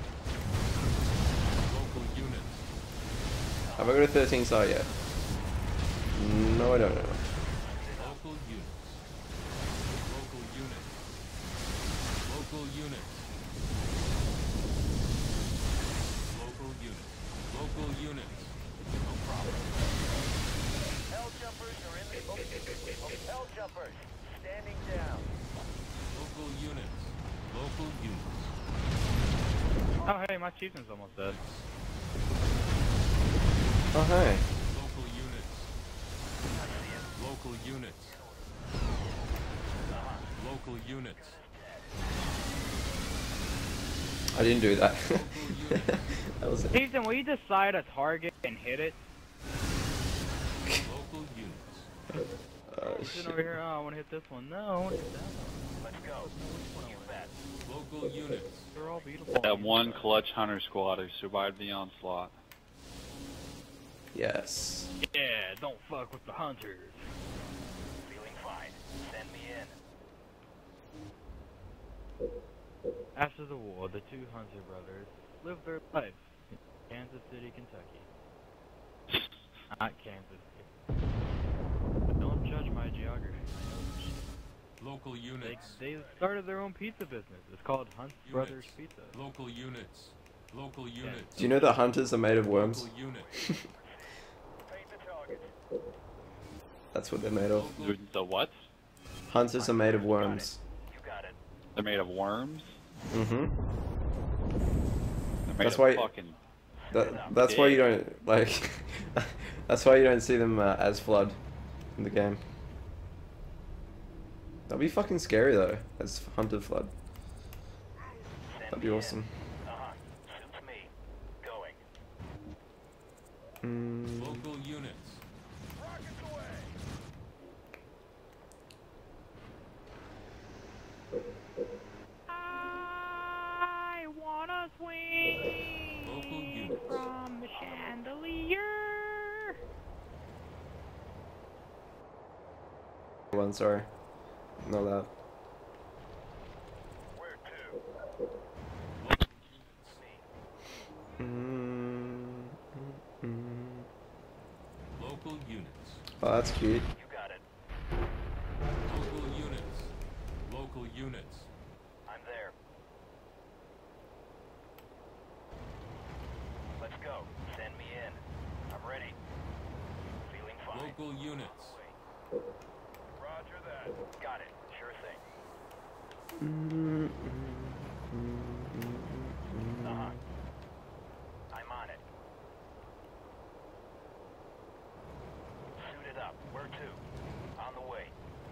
Local units. Have I got a 13 star yet? No, I don't know. Local units. Local units. Local units. Local units. Local units. No problem. Hell jumpers are in the... Hell jumpers, standing down. Local units. Local units. Oh hey, my chieftain's almost dead. Oh, hey. Local units. Local units. Local units. I didn't do that. That was it. Chieftain, will you decide a target and hit it? Local units. Oh, Sitting shit. over here, oh, I want to hit this one. No, I want to hit that one. Let's go. You bet. Local units. They're all beautiful. That one clutch hunter squad who survived the onslaught. Yes. Yeah, don't fuck with the hunters. Feeling fine. Send me in. After the war, the two Hunter brothers lived their life in Kansas City, Kentucky. Not Kansas City. But don't judge my geography. Local units. They started their own pizza business. It's called Hunt's Brothers Pizza. Local units. Local units. Do you know that hunters are made of worms? Local units. Paint the target. That's what they're made of. The what? Hunters are made of worms. You got it. They're made of worms? Mm-hmm. They're made That's of why- fucking... That's why you don't, like... that's why you don't see them as Flood in the game. That'd be fucking scary though, as Hunter Flood. Send That'd be me in. awesome. Suits me. Going. Mm. Local units. Rockets away. I wanna swing Local units. from the chandelier. One, sorry. Not that. Where to? Local units. Oh, that's cute. You got it. Local units. Local units. I'm there. Let's go. Send me in. I'm ready. Feeling fine. Local units. Roger that. Got it. Sure thing. I'm on it. Suited up. Where to? On the way.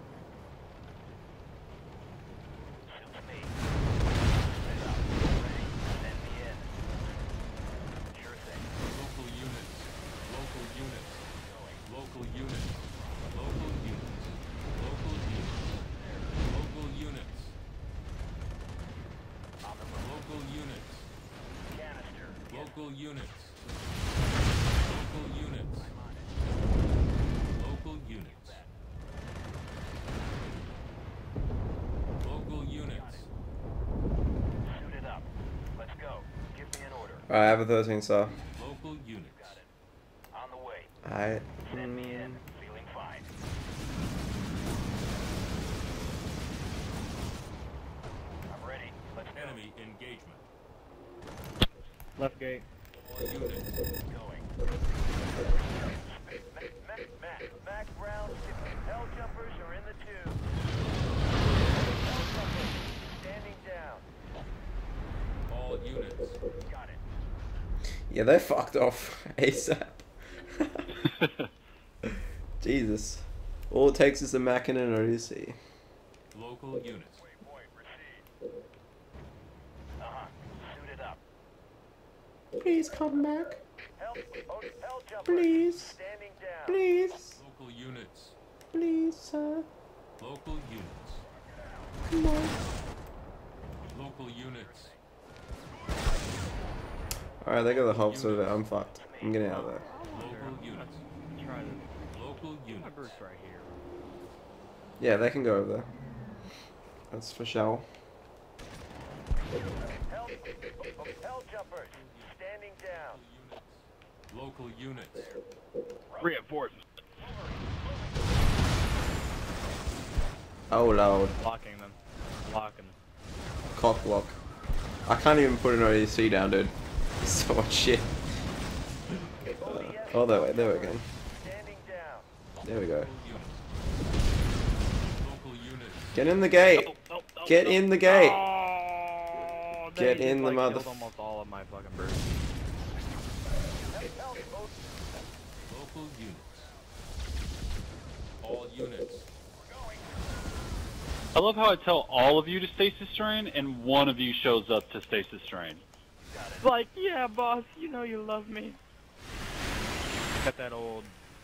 Suits me. Suited up. Ready. Send me in. Sure thing. Local units. Local units. Going. Local units. Local units. Local units. Local units. On the move. Local units. Canister. Local units. Local units. I'm on it. Local units. Local units. Suited up. Let's go. Give me an order. Alright, I have a 13 star. Local units. Got it. On the way. Alright. Send me in. Feeling fine. I'm ready. Let's go. Enemy engagement. Left gate. All units. Going. Mac round 6. Hell jumpers are in the tube. Hell jumpers standing down. All units. Got it. Yeah, they fucked off ASAP. Jesus. All it takes is a Mac and an ODC. Local units. Waypoint received. Suited up. Please come back. Hell jumpers Please. standing down. Please. Local units. Please, sir. Local units. Come on. Local units. Alright, they got the hopes of it. I'm fucked. I'm getting out of there. Local units. Try this. Local My units. bird's right here. Yeah, they can go over there. That's for sure. Hell jumpers standing down. Local units. Reinforcements. Oh, loud. Blocking them. Blocking. Cock block. I can't even put an ODC down, dude. So much shit. Oh, there we go. Standing down. There we go. Local units. Get in the gate. Get in the gate. Oh, they Get just, in the like, mother- killed almost all of my fucking birds. Local units. All units. I love how I tell all of you to stasis strain, and one of you shows up to stasis strain. Like, yeah, boss, you know you love me. Got that old.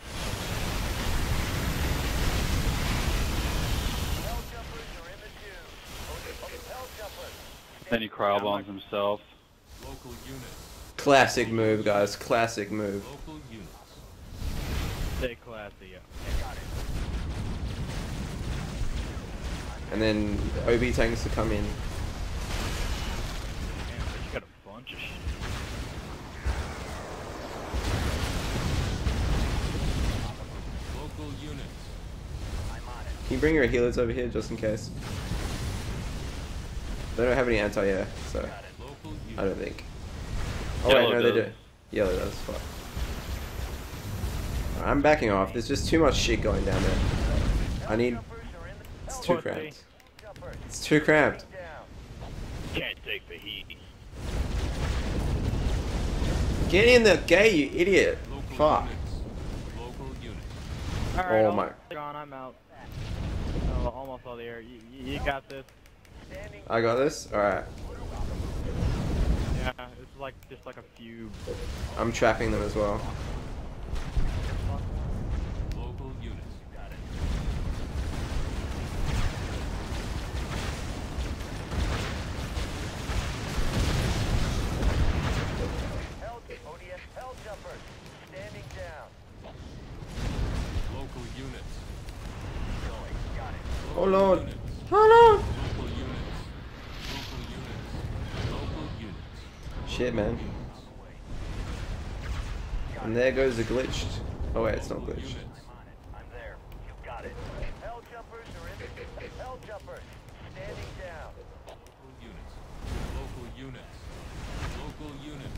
Hell jumpers are in the tube. Hell jumpers. Then he cryo bombs himself. Local units. Classic move, guys. Classic move. Local units. Stay classy, yeah. And then OB tanks to come in. Damn, but you got a bunch of shit. Local units. Can you bring your healers over here just in case? They don't have any anti-air, so Local units. I don't think. Oh wait, Yellow no, they does. do. Yellow does. Fuck. Alright, I'm backing off. There's just too much shit going down there. I need. It's too cramped. It's too cramped. Can't take the heat. Get in the gate, you idiot. Local Fuck. units. Local units. Alright, Oh my. Gone, I'm out. Oh, almost all the air. You got this. I got this. All right. Yeah, it's like just like a few. I'm trapping them as well. Local units. Hell jumpers standing down. Local units. Oh lord. Units. Oh lord. Local units. Local units. Local units. Shit, man. And there goes the glitched. Oh wait, it's not Local glitched. units. I'm there. You got it. Hell jumpers are in the hell jumpers standing down. Local units. Local units. Local units.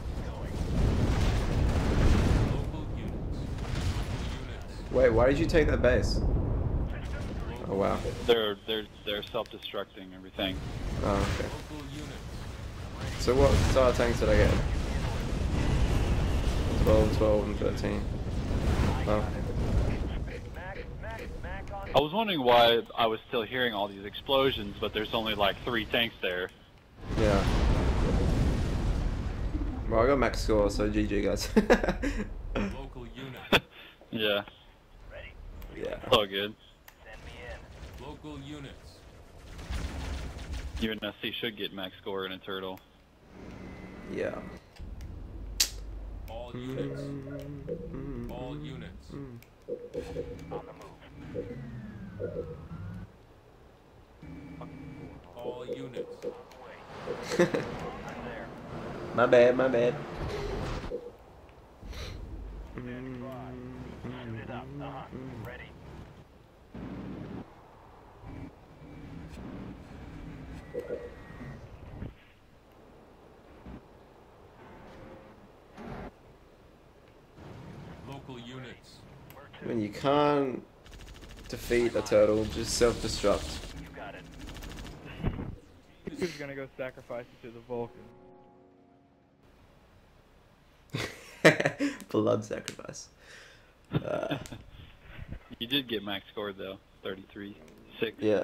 Local units. Local units. Wait, why did you take that base? Oh wow. They're self-destructing everything. Oh okay. Local units. So what star tanks did I get? 12, 12, and 13. Oh. Mac on. I was wondering why I was still hearing all these explosions, but there's only like 3 tanks there. Yeah. Well, I got max score, so GG guys. Local units. Yeah, Yeah. it's all good. Send me in. Local units. Even SC should get max score in a turtle. Yeah. All units. All units. On the move. All units. I'm there. My bad, my bad. Suited up. Ready. units. When you can't defeat a turtle, just self-destruct. You got it. Who's gonna go sacrifice it to the Vulcan? Blood sacrifice. You did get max scored though, 33. 6. Yeah.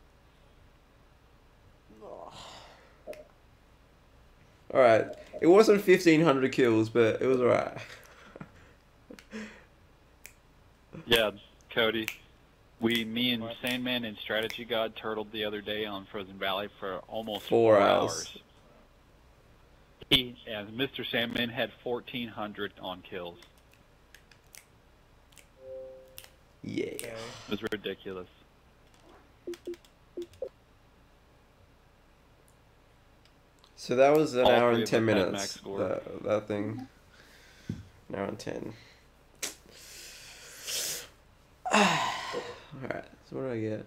Alright. It wasn't 1,500 kills, but it was alright. Yeah, Cody. Me and Sandman and Strategy God turtled the other day on Frozen Valley for almost 4 4 hours. He and Mr. Sandman had 1,400 on kills. Yeah. It was ridiculous. So that was an All hour three and of 10 us had minutes. max score. That thing. An hour and 10. Alright, so what do I get?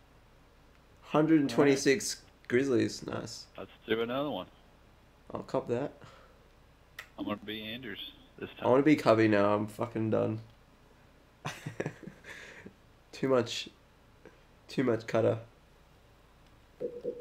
126 grizzlies. Nice. Let's do another one. I'll cop that. I'm gonna be Anders this I time. want to be Cubby now. I'm fucking done. Too much cutter.